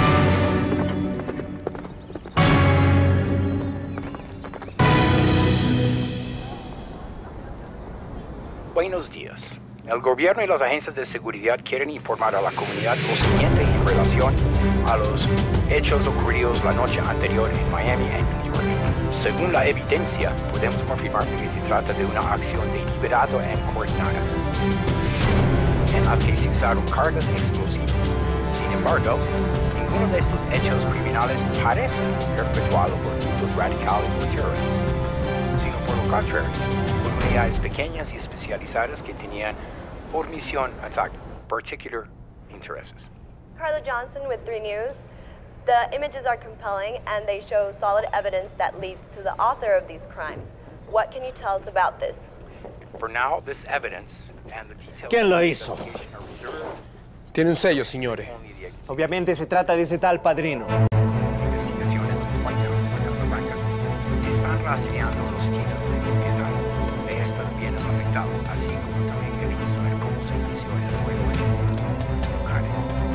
Buenos días. El gobierno y las agencias de seguridad quieren informar a la comunidad lo siguiente en relación a los hechos ocurridos la noche anterior en Miami y New York. Según la evidencia, podemos confirmar que se trata de una acción deliberada y coordinada, en las que se usaron cargas explosivas. Sin embargo, ninguno de estos hechos criminales parece perpetuado por grupos radicales o terroristas, sino por lo contrario, por unidades pequeñas y especializadas que tenían por misión atacar particular intereses.
Carla Johnson with 3 News. The images are compelling and they show solid evidence that leads to the author of these crimes. What can you tell us about this?
For now, this evidence and the details...
¿Quién lo hizo?
Tiene un sello, señores.
Obviamente se trata de ese tal padrino.
Investigaciones de Casablanca están rastreando los tiros de propiedad de estos bienes afectados, así como también queremos saber cómo se inició el fuego en estos lugares.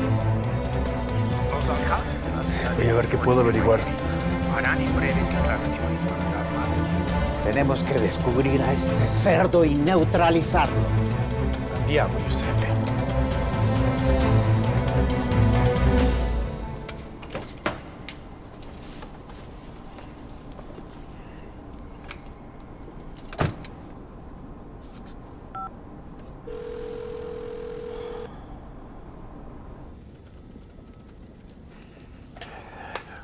Los alcaldes de la ciudad
Voy a ver qué puedo averiguar.
harán en breve declaraciones para dar más.
Tenemos que descubrir a este cerdo y neutralizarlo.
Andiamo, Giuseppe.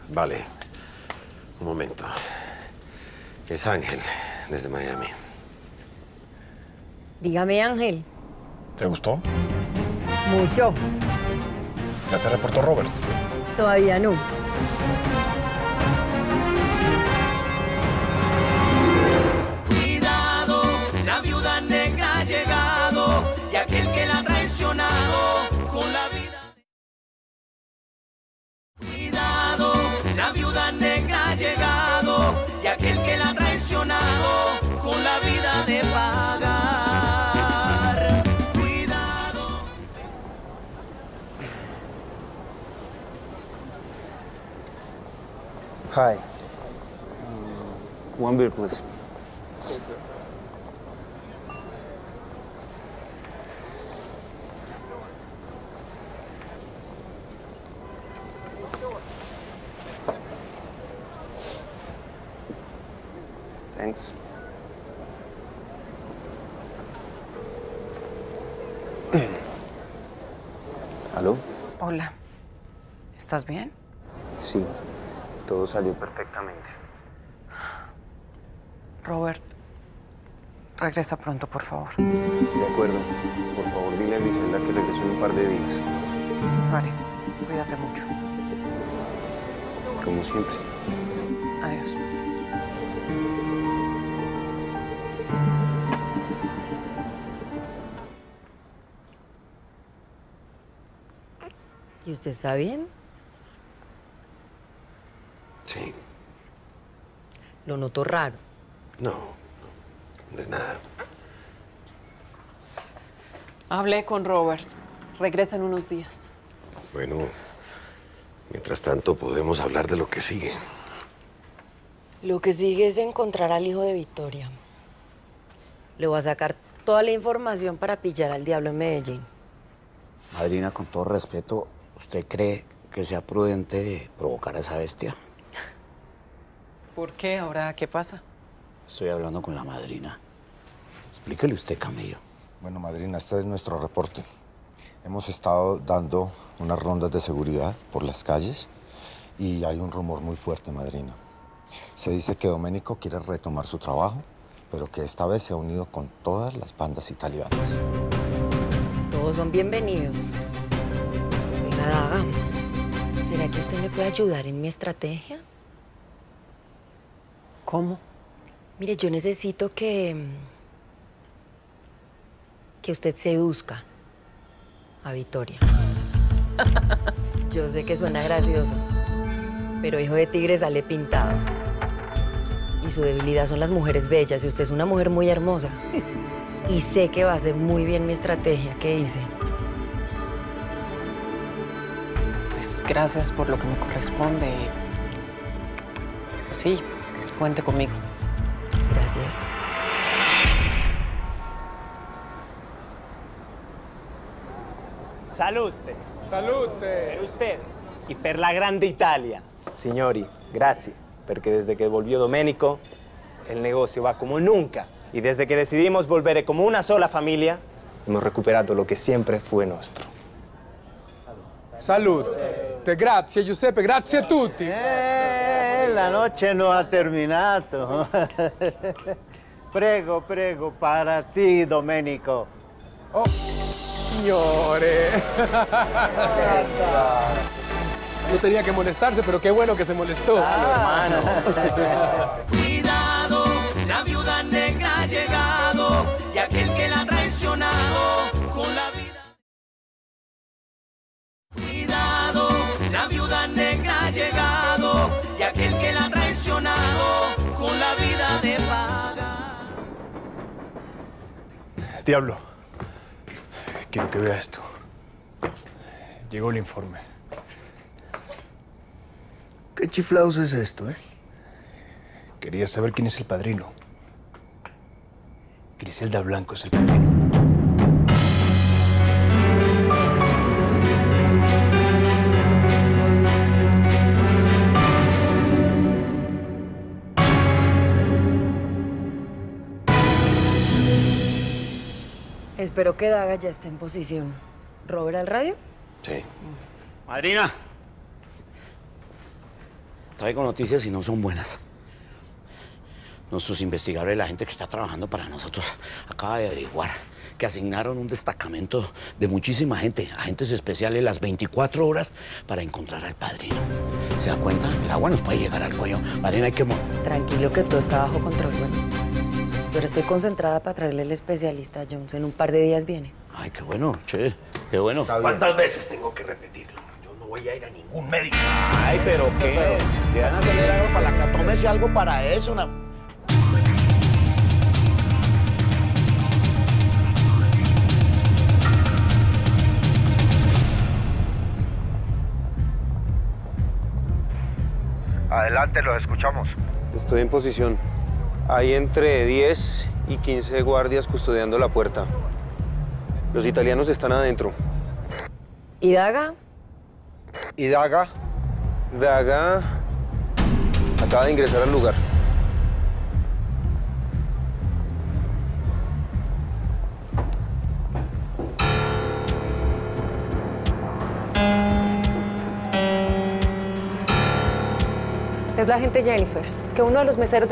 Vale. Un momento. Es Ángel, desde Miami.
Dígame, Ángel.
¿Te gustó?
Mucho.
¿Ya se reportó Robert?
Todavía no.
Cuidado, la viuda negra ha llegado y aquel que la ha traicionado con la vida. Cuidado, la viuda negra ha llegado y aquel que la ha traicionado con la vida de pagar. Cuidado.
Hi. One beer, please. Thanks. ¿Aló?
Hola. ¿Estás bien?
Sí, todo salió perfectamente.
Robert, regresa pronto, por favor.
De acuerdo. Por favor, dile a Griselda que regreso en un par de días.
Vale, cuídate mucho.
Como siempre.
Adiós.
¿Y usted está bien?
Sí.
Lo noto raro.
No, de nada.
Hablé con Robert. Regresa en unos días.
Bueno, mientras tanto podemos hablar de lo que sigue.
Lo que sigue es encontrar al hijo de Victoria. Le voy a sacar toda la información para pillar al diablo en Medellín.
Madrina, con todo respeto, ¿usted cree que sea prudente provocar a esa bestia?
¿Por qué? ¿Ahora qué pasa?
Estoy hablando con la madrina. Explíquele usted, Camello.
Bueno, madrina, este es nuestro reporte. Hemos estado dando unas rondas de seguridad por las calles y hay un rumor muy fuerte, madrina. Se dice que Domenico quiere retomar su trabajo, pero que esta vez se ha unido con todas las bandas italianas.
Todos son bienvenidos. Oiga, Daga, ¿será que usted me puede ayudar en mi estrategia?
¿Cómo?
Mire, yo necesito que usted seduzca a Victoria. Yo sé que suena gracioso, pero hijo de tigre sale pintado. Y su debilidad son las mujeres bellas, y usted es una mujer muy hermosa. Y sé que va a hacer muy bien mi estrategia. ¿Qué hice?
Pues gracias por lo que me corresponde. Sí, cuente conmigo.
Gracias.
Salute.
Salute.
Per ustedes y per la grande Italia.
Signori, grazie, perché desde que volvió Domenico, el negocio va como nunca.
Y desde que decidimos volver como una sola familia,
hemos recuperado lo que siempre fue nuestro.
Salute. Grazie, Giuseppe. Grazie a tutti.
La noche no ha terminato. Prego, prego, para ti, Domenico.
Oh, signore. No tenía que molestarse, pero qué bueno que se molestó.
Cuidado, la viuda negra ha llegado y aquel que la ha traicionado con la vida. Cuidado, la viuda negra ha llegado y aquel que la ha traicionado con la vida de paga.
Diablo, quiero que vea esto. Llegó el informe.
¿Qué chiflados es esto, eh?
Quería saber quién es el padrino. Griselda Blanco es el padrino.
Espero que Daga ya esté en posición. ¿Robert al radio?
Sí.
Madrina.
Traigo noticias y no son buenas. Nuestros investigadores, la gente que está trabajando para nosotros, acaba de averiguar que asignaron un destacamento de muchísima gente, agentes especiales, las 24 horas para encontrar al padrino. ¿Se da cuenta? El agua nos puede llegar al cuello. Marina, hay que...
Tranquilo que todo está bajo control, bueno. Yo ahora estoy concentrada para traerle al especialista a Jones. En un par de días viene.
Ay, qué bueno, che, qué bueno.
¿Cuántas veces tengo que repetirlo? Yo no voy a ir a ningún médico.
Ay, ¿pero qué? Le van a hacer algo para la casa. Tómese algo para eso, una...
Adelante, los escuchamos.
Estoy en posición. Hay entre 10 y 15 guardias custodiando la puerta. Los italianos están adentro.
¿Y Daga?
¿Y Daga?
Daga acaba de ingresar al lugar.
Es la agente Jennifer, que uno de los meseros...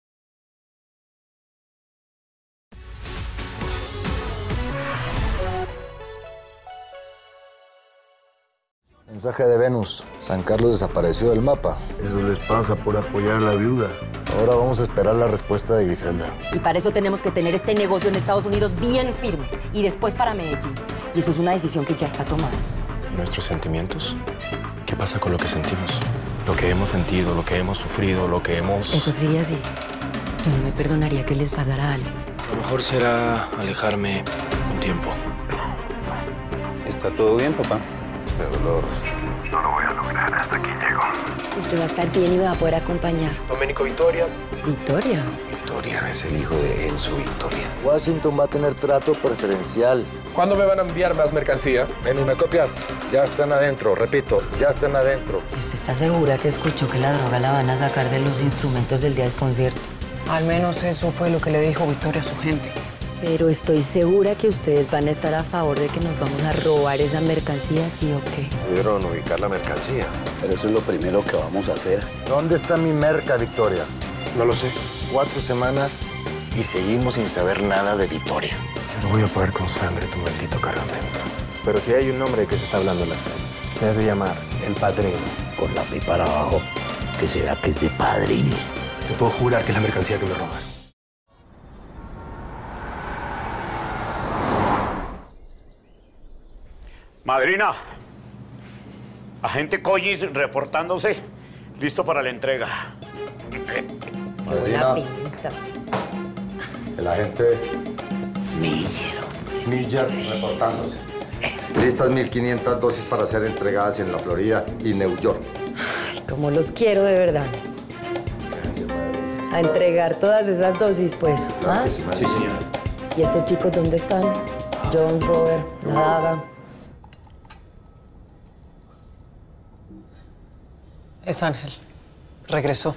Mensaje de Venus. San Carlos desapareció del mapa.
Eso les pasa por apoyar a la viuda.
Ahora vamos a esperar la respuesta de Griselda.
Y para eso tenemos que tener este negocio en Estados Unidos bien firme. Y después para Medellín. Y eso es una decisión que ya está tomada.
¿Y nuestros sentimientos? ¿Qué pasa con lo que sentimos? Lo que hemos sentido, lo que hemos sufrido, lo que hemos...
Eso sigue así. Yo no me perdonaría que les pasara algo.
Lo mejor será alejarme un tiempo.
¿Está todo bien, papá?
Este dolor no lo voy a lograr, hasta aquí llego.
Usted va a estar bien y me va a poder acompañar.
Domenico Vittoria.
¿Vittoria?
Victoria es el hijo de Enzo Victoria.
Washington va a tener trato preferencial.
¿Cuándo me van a enviar más mercancía?
Ven, ¿me copias? Ya están adentro, repito, ya están adentro.
¿Y usted está segura que escuchó que la droga la van a sacar de los instrumentos del día del concierto?
Al menos eso fue lo que le dijo Victoria a su gente.
Pero estoy segura que ustedes van a estar a favor de que nos vamos a robar esa mercancía, ¿sí o qué?
Pudieron ubicar la mercancía.
Pero eso es lo primero que vamos a hacer.
¿Dónde está mi merca, Victoria?
No lo sé.
4 semanas y seguimos sin saber nada de Victoria.
Yo no voy a pagar con sangre tu maldito cargamento.
Pero sí hay un nombre que se está hablando en las calles. Se hace llamar el Padrino.
Con la pi para abajo, que será que es de padrino.
Te puedo jurar que es la mercancía que me roban.
Madrina, agente Collis reportándose, listo para la entrega.
Madrina, el agente Miller reportándose. Listas 1.500 dosis para ser entregadas en la Florida y New York.
Ay, cómo los quiero de verdad. A entregar todas esas dosis, pues.
Claro
¿Ah?
que sí,
Sí, señora.
¿Y estos chicos dónde están? Jones, Robert, la Daga.
Es Ángel. Regresó.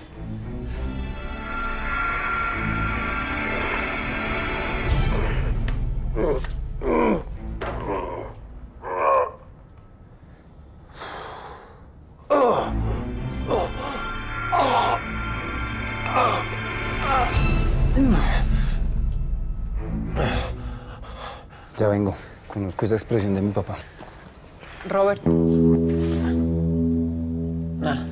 Ya vengo. Conozco esa expresión de mi papá.
Robert. Ah.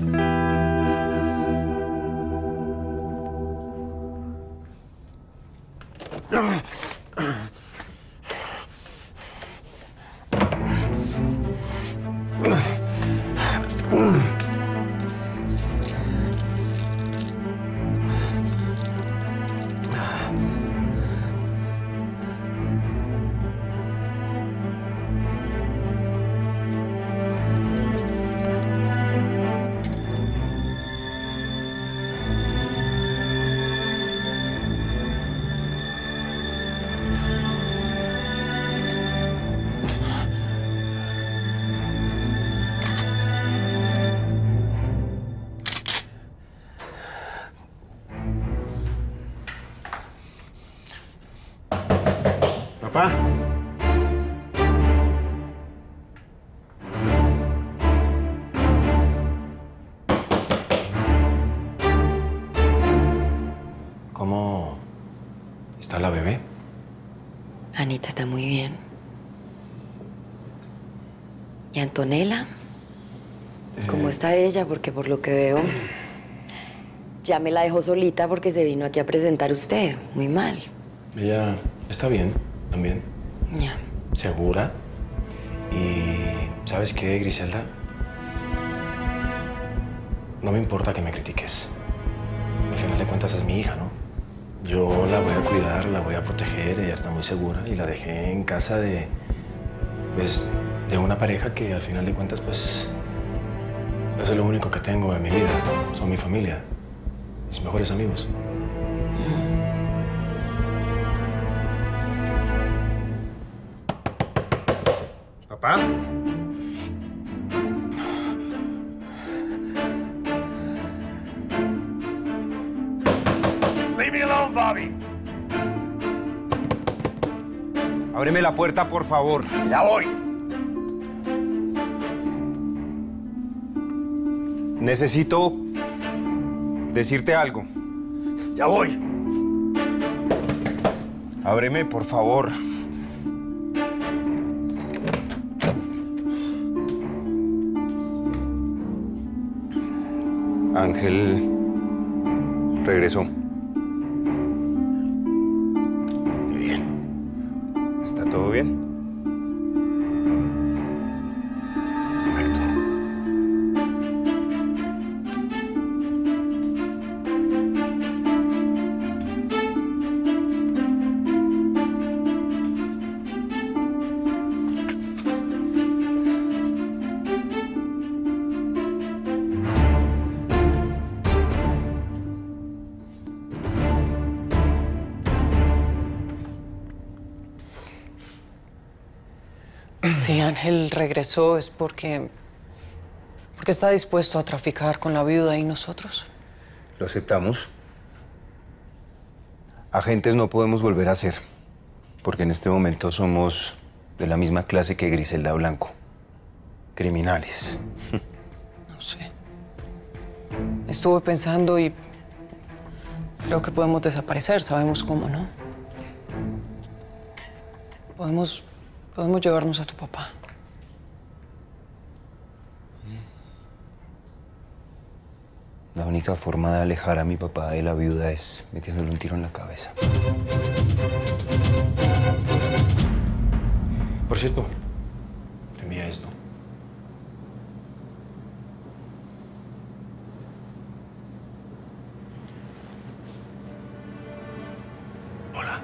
Papá.
¿Está la bebé?
Anita está muy bien. ¿Y Antonella? ¿Cómo está ella? Porque por lo que veo, ya me la dejó solita porque se vino aquí a presentar usted. Muy mal.
Ella está bien, también.
Ya.
¿Segura? Y ¿sabes qué, Griselda? No me importa que me critiques. Al final de cuentas es mi hija, ¿no? Yo la voy a cuidar, la voy a proteger, ella está muy segura y la dejé en casa de, pues, de una pareja que al final de cuentas, pues, es lo único que tengo en mi vida. Son mi familia, mis mejores amigos.
¿Papá?
Leave me alone, Bobby.
Ábreme la puerta, por favor.
Ya voy.
Necesito decirte algo.
Ya voy.
Ábreme, por favor. Ángel regresó. Bien. ¿Está todo bien?
Perfecto.
Si Ángel regresó es porque está dispuesto a traficar con la viuda y nosotros.
Lo aceptamos. Agentes no podemos volver a ser, porque en este momento somos de la misma clase que Griselda Blanco. Criminales.
No sé. Estuve pensando y creo que podemos desaparecer. Sabemos cómo, ¿no? Podemos llevarnos a tu papá.
La única forma de alejar a mi papá de la viuda es metiéndole un tiro en la cabeza.
Por cierto, te envía esto. Hola.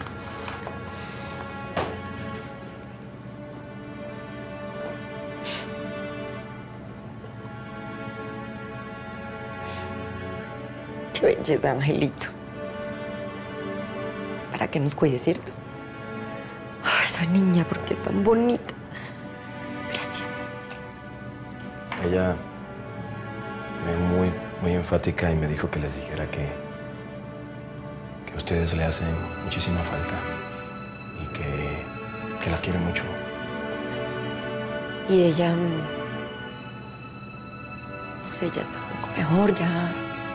Qué belleza, Angelito. Para que nos cuide, ¿cierto? Oh, esa niña, ¿por qué es tan bonita? Gracias.
Ella fue muy enfática y me dijo que les dijera que ustedes le hacen muchísima falta y que las quiere mucho.
Y ella, no sé, ya está un poco mejor, ya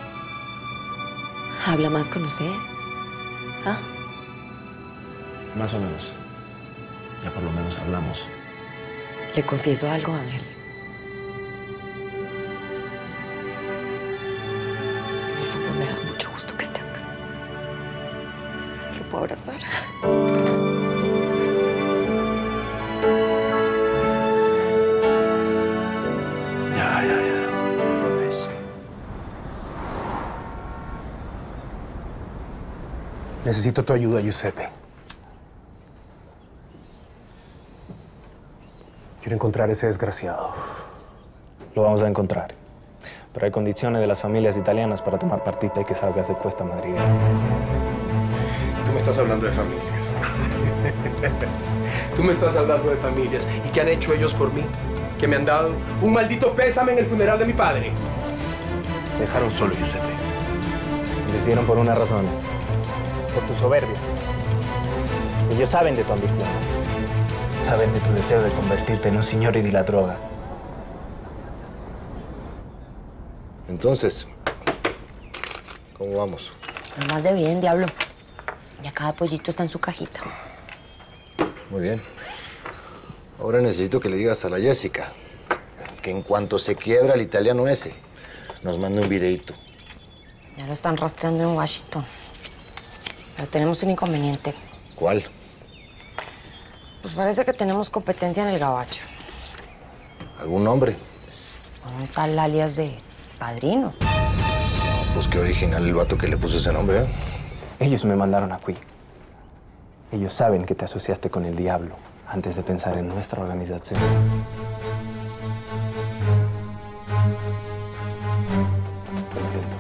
habla más con usted. ¿Ah?
Más o menos. Ya por lo menos hablamos.
Le confieso algo, Ángel. En el fondo me da mucho gusto que esté acá. ¿Lo puedo abrazar?
Ya. No lo ves.
Necesito tu ayuda, Giuseppe. Quiero encontrar a ese desgraciado.
Lo vamos a encontrar. Pero hay condiciones de las familias italianas para tomar partida y que salgas de Cuesta Madrid.
Tú me estás hablando de familias. Tú me estás hablando de familias. ¿Y qué han hecho ellos por mí? Que me han dado un maldito pésame en el funeral de mi padre. Me dejaron solo, Giuseppe.
Lo hicieron por una razón. Por tu soberbia. Ellos saben de tu ambición. Saben de tu deseo de convertirte en un señor y de la droga.
Entonces, ¿cómo vamos?
Más de bien, diablo. Ya cada pollito está en su cajita.
Muy bien. Ahora necesito que le digas a la Jessica que en cuanto se quiebra el italiano ese, nos mande un videíto.
Ya lo están rastreando en Washington. Pero tenemos un inconveniente.
¿Cuál?
Pues parece que tenemos competencia en el gabacho.
¿Algún nombre?
Un tal alias de Padrino.
Pues qué original el vato que le puso ese nombre, ¿eh?
Ellos me mandaron aquí. Ellos saben que te asociaste con el diablo antes de pensar en nuestra organización. Lo entiendo.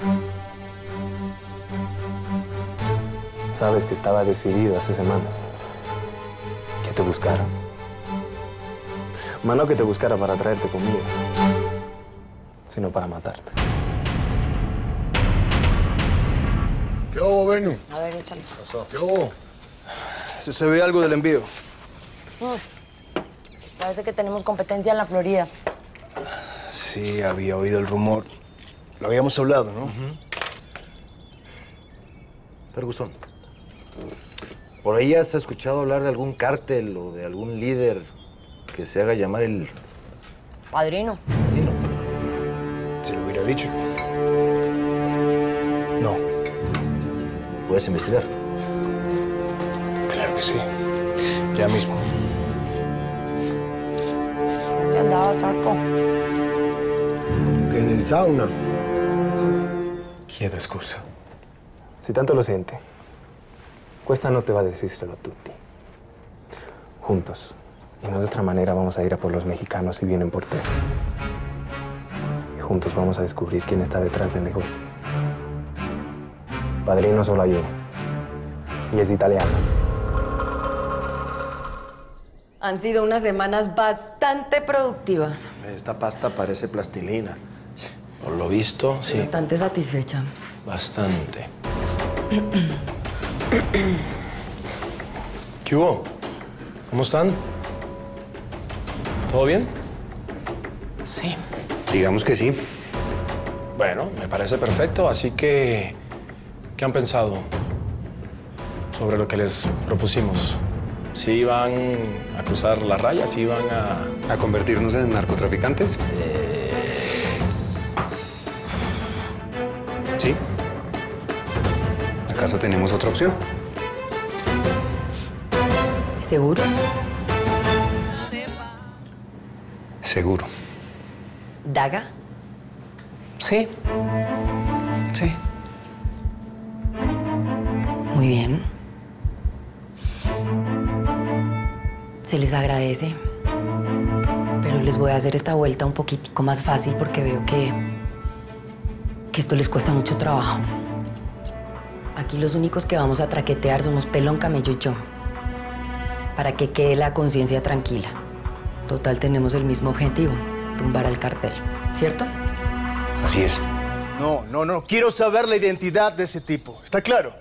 Sabes que estaba decidido hace semanas que te buscara. Más no que te buscara para traerte comida, sino para matarte.
¿Qué hubo, Benu?
A ver, échale.
¿Qué hubo?
Se ve algo del envío.
Parece que tenemos competencia en la Florida.
Sí, había oído el rumor. Lo habíamos hablado, ¿no?
Ferguson, ¿por ahí has escuchado hablar de algún cártel o de algún líder que se haga llamar el...
Padrino?
Se lo hubiera dicho. No.
¿Puedes investigar?
Claro que sí. Ya mismo.
¿Dónde andabas, Arco?
Que en el sauna.
Chiedo excusa. Si tanto lo siente, Cuesta no te va a decírselo a Tutti. Juntos. Y no de otra manera vamos a ir a por los mexicanos si vienen por Té. Y juntos vamos a descubrir quién está detrás del negocio. Padrino solo hay uno. Y es italiano.
Han sido unas semanas bastante productivas.
Esta pasta parece plastilina. Por lo visto, sí.
Bastante satisfecha.
Bastante. ¿Qué hubo? ¿Cómo están? ¿Todo bien?
Sí.
Digamos que sí.
Bueno, me parece perfecto, así que... ¿qué han pensado sobre lo que les propusimos? ¿Sí iban a cruzar las rayas? ¿Sí iban a
convertirnos en narcotraficantes? Sí. ¿Acaso tenemos otra opción?
¿Seguros?
Seguro.
¿Daga?
Sí. Sí.
Muy bien. Se les agradece. Pero les voy a hacer esta vuelta un poquitico más fácil porque veo que esto les cuesta mucho trabajo. Aquí los únicos que vamos a traquetear somos Pelón, Camello y yo. Para que quede la conciencia tranquila. Total, tenemos el mismo objetivo, tumbar al cartel, ¿cierto?
Así es.
No. Quiero saber la identidad de ese tipo. ¿Está claro?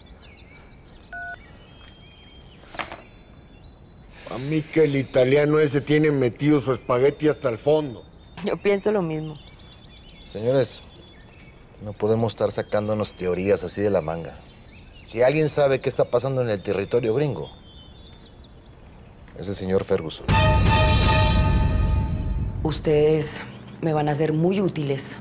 A mí que el italiano ese tiene metido su espagueti hasta el fondo.
Yo pienso lo mismo.
Señores, no podemos estar sacándonos teorías así de la manga. Si alguien sabe qué está pasando en el territorio gringo, es el señor Ferguson.
Ustedes me van a ser muy útiles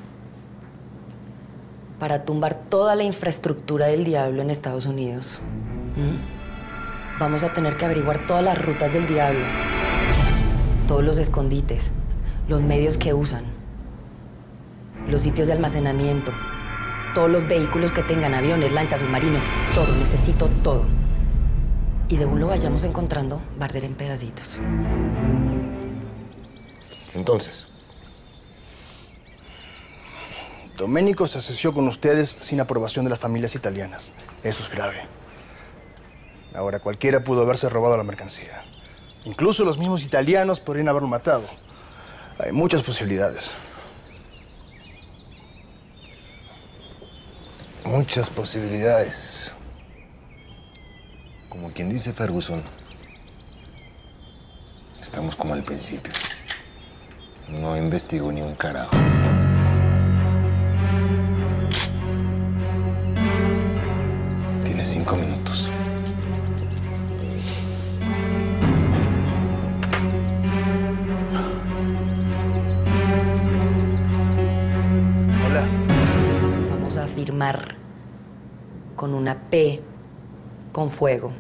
para tumbar toda la infraestructura del diablo en Estados Unidos. Vamos a tener que averiguar todas las rutas del diablo, todos los escondites, los medios que usan, los sitios de almacenamiento, todos los vehículos que tengan, aviones, lanchas, submarinos, todo. Necesito todo. Y según lo vayamos encontrando, va a arder en pedacitos.
Entonces,
Domenico se asoció con ustedes sin aprobación de las familias italianas. Eso es grave. Ahora, cualquiera pudo haberse robado la mercancía. Incluso los mismos italianos podrían haberlo matado. Hay muchas posibilidades.
muchas posibilidades. Como quien dice Ferguson, estamos como al principio. No investigó ni un carajo. Tienes 5 minutos.
firmar con una P con fuego.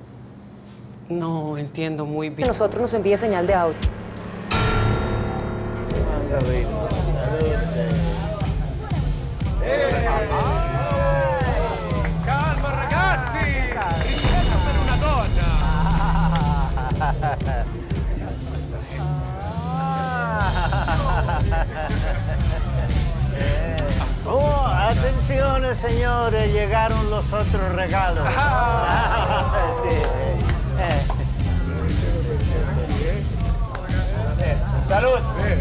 No entiendo muy bien.
Que nosotros nos envíe señal de audio.
Calma ragazzi! Rispetto per una donna!
Oh, atención, señores, llegaron los otros regalos. Sí. Salud.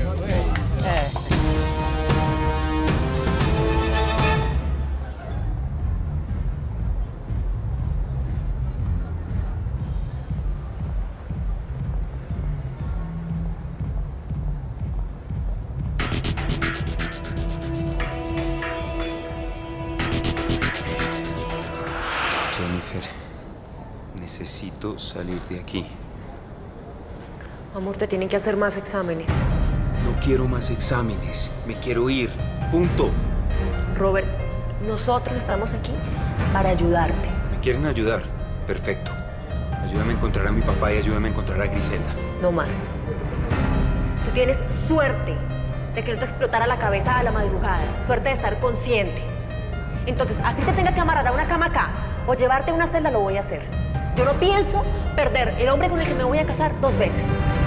Jennifer, necesito salir de aquí.
Amor, te tienen que hacer más exámenes.
No quiero más exámenes. Me quiero ir. Punto.
Robert, nosotros estamos aquí para ayudarte.
¿Me quieren ayudar? Perfecto. Ayúdame a encontrar a mi papá y ayúdame a encontrar a Griselda.
No más. Tú tienes suerte de que no te explotara la cabeza a la madrugada. Suerte de estar consciente. Entonces, así te tenga que amarrar a una cama acá o llevarte a una celda, lo voy a hacer. Yo no pienso perder el hombre con el que me voy a casar 2 veces.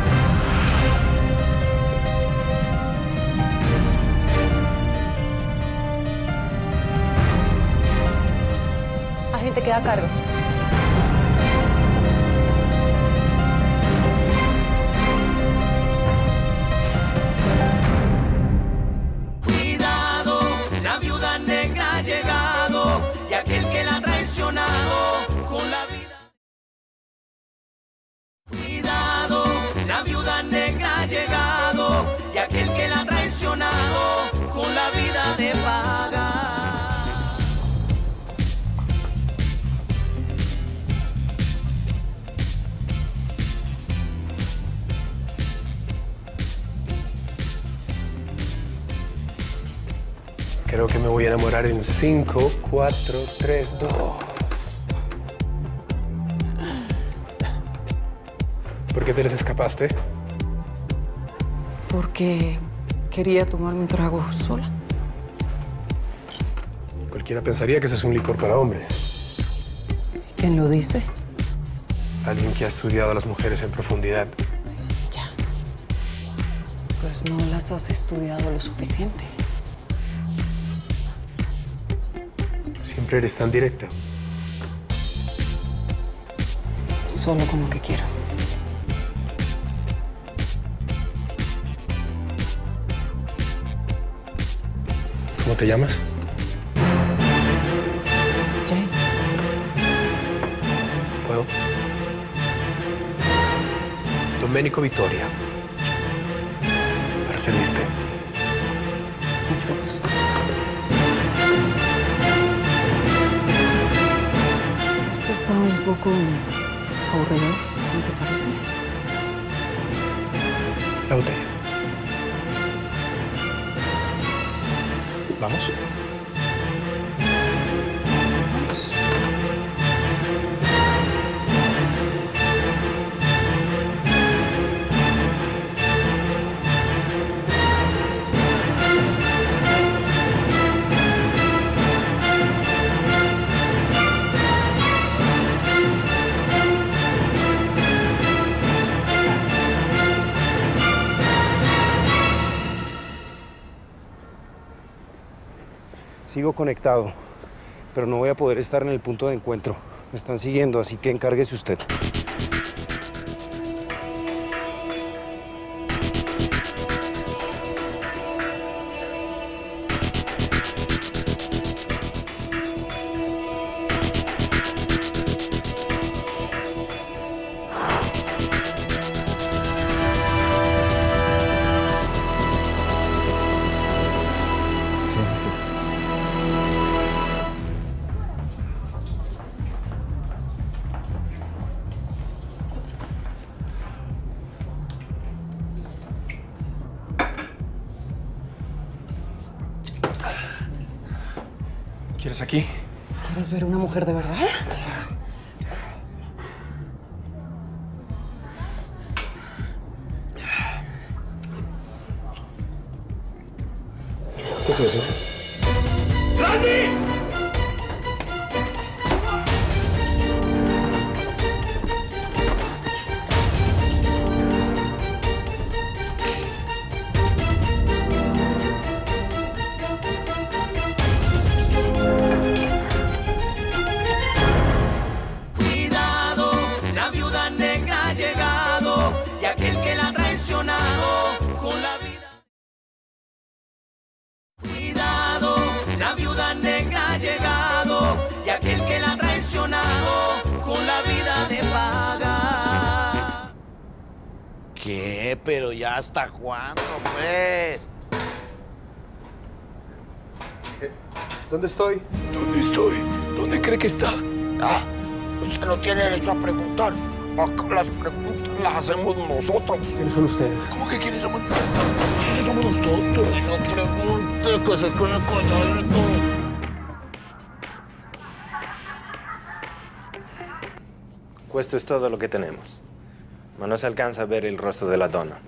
Agente, queda a cargo.
Cuidado, la viuda negra ha llegado y aquel que la ha traicionado con la vida. Cuidado, la viuda negra ha llegado y aquel que la ha traicionado con la vida de pagar.
Creo que me voy a enamorar en 5, 4, 3, 2. ¿Por qué te les escapaste?
Porque quería tomarme un trago sola.
Cualquiera pensaría que ese es un licor para hombres.
¿Quién lo dice?
Alguien que ha estudiado a las mujeres en profundidad.
Pues no las has estudiado lo suficiente.
Siempre eres tan directa.
Solo con lo que quiero.
¿Cómo te llamas?
Jane.
¿Puedo? Domenico Vittoria. Para servirte.
Mucho gusto. Esto está un poco aburrido, ¿no te parece?
La botella. ¿Vamos?
Sigo conectado, pero no voy a poder estar en el punto de encuentro. Me están siguiendo, así que encárguese usted.
¿Quieres aquí?
¿Quieres ver una mujer de verdad?
¿Qué es eso?
¡Randy! Cuidado, la viuda negra ha llegado y aquel que la ha traicionado con la vida. Cuidado, la viuda negra ha llegado y aquel que la ha traicionado con la vida de paga.
¿Qué? Pero ya hasta cuándo, pues.
¿Dónde estoy?
¿Dónde estoy? ¿Dónde cree que está?
Ah, usted no tiene derecho a preguntar. Acá las preguntas las hacemos nosotros.
¿Quiénes son ustedes?
¿Cómo que quiénes somos? ¿Quiénes somos nosotros?
No pregunte, que se quede calladito.
Esto es todo lo que tenemos. Pero no se alcanza a ver el rostro de la donna.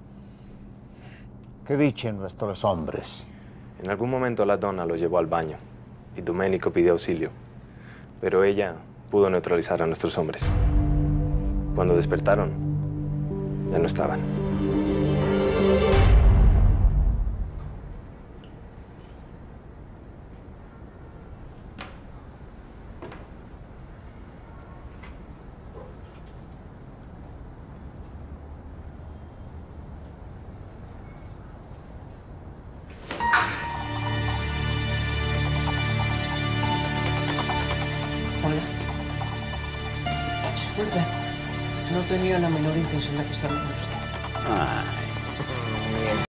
¿Qué dicen nuestros hombres?
En algún momento la donna lo llevó al baño y Domenico pidió auxilio. Pero ella pudo neutralizar a nuestros hombres. Cuando despertaron, ya no estaban.
Hola. Disculpe. No tenía la menor intención de acusarme con usted.
Ay.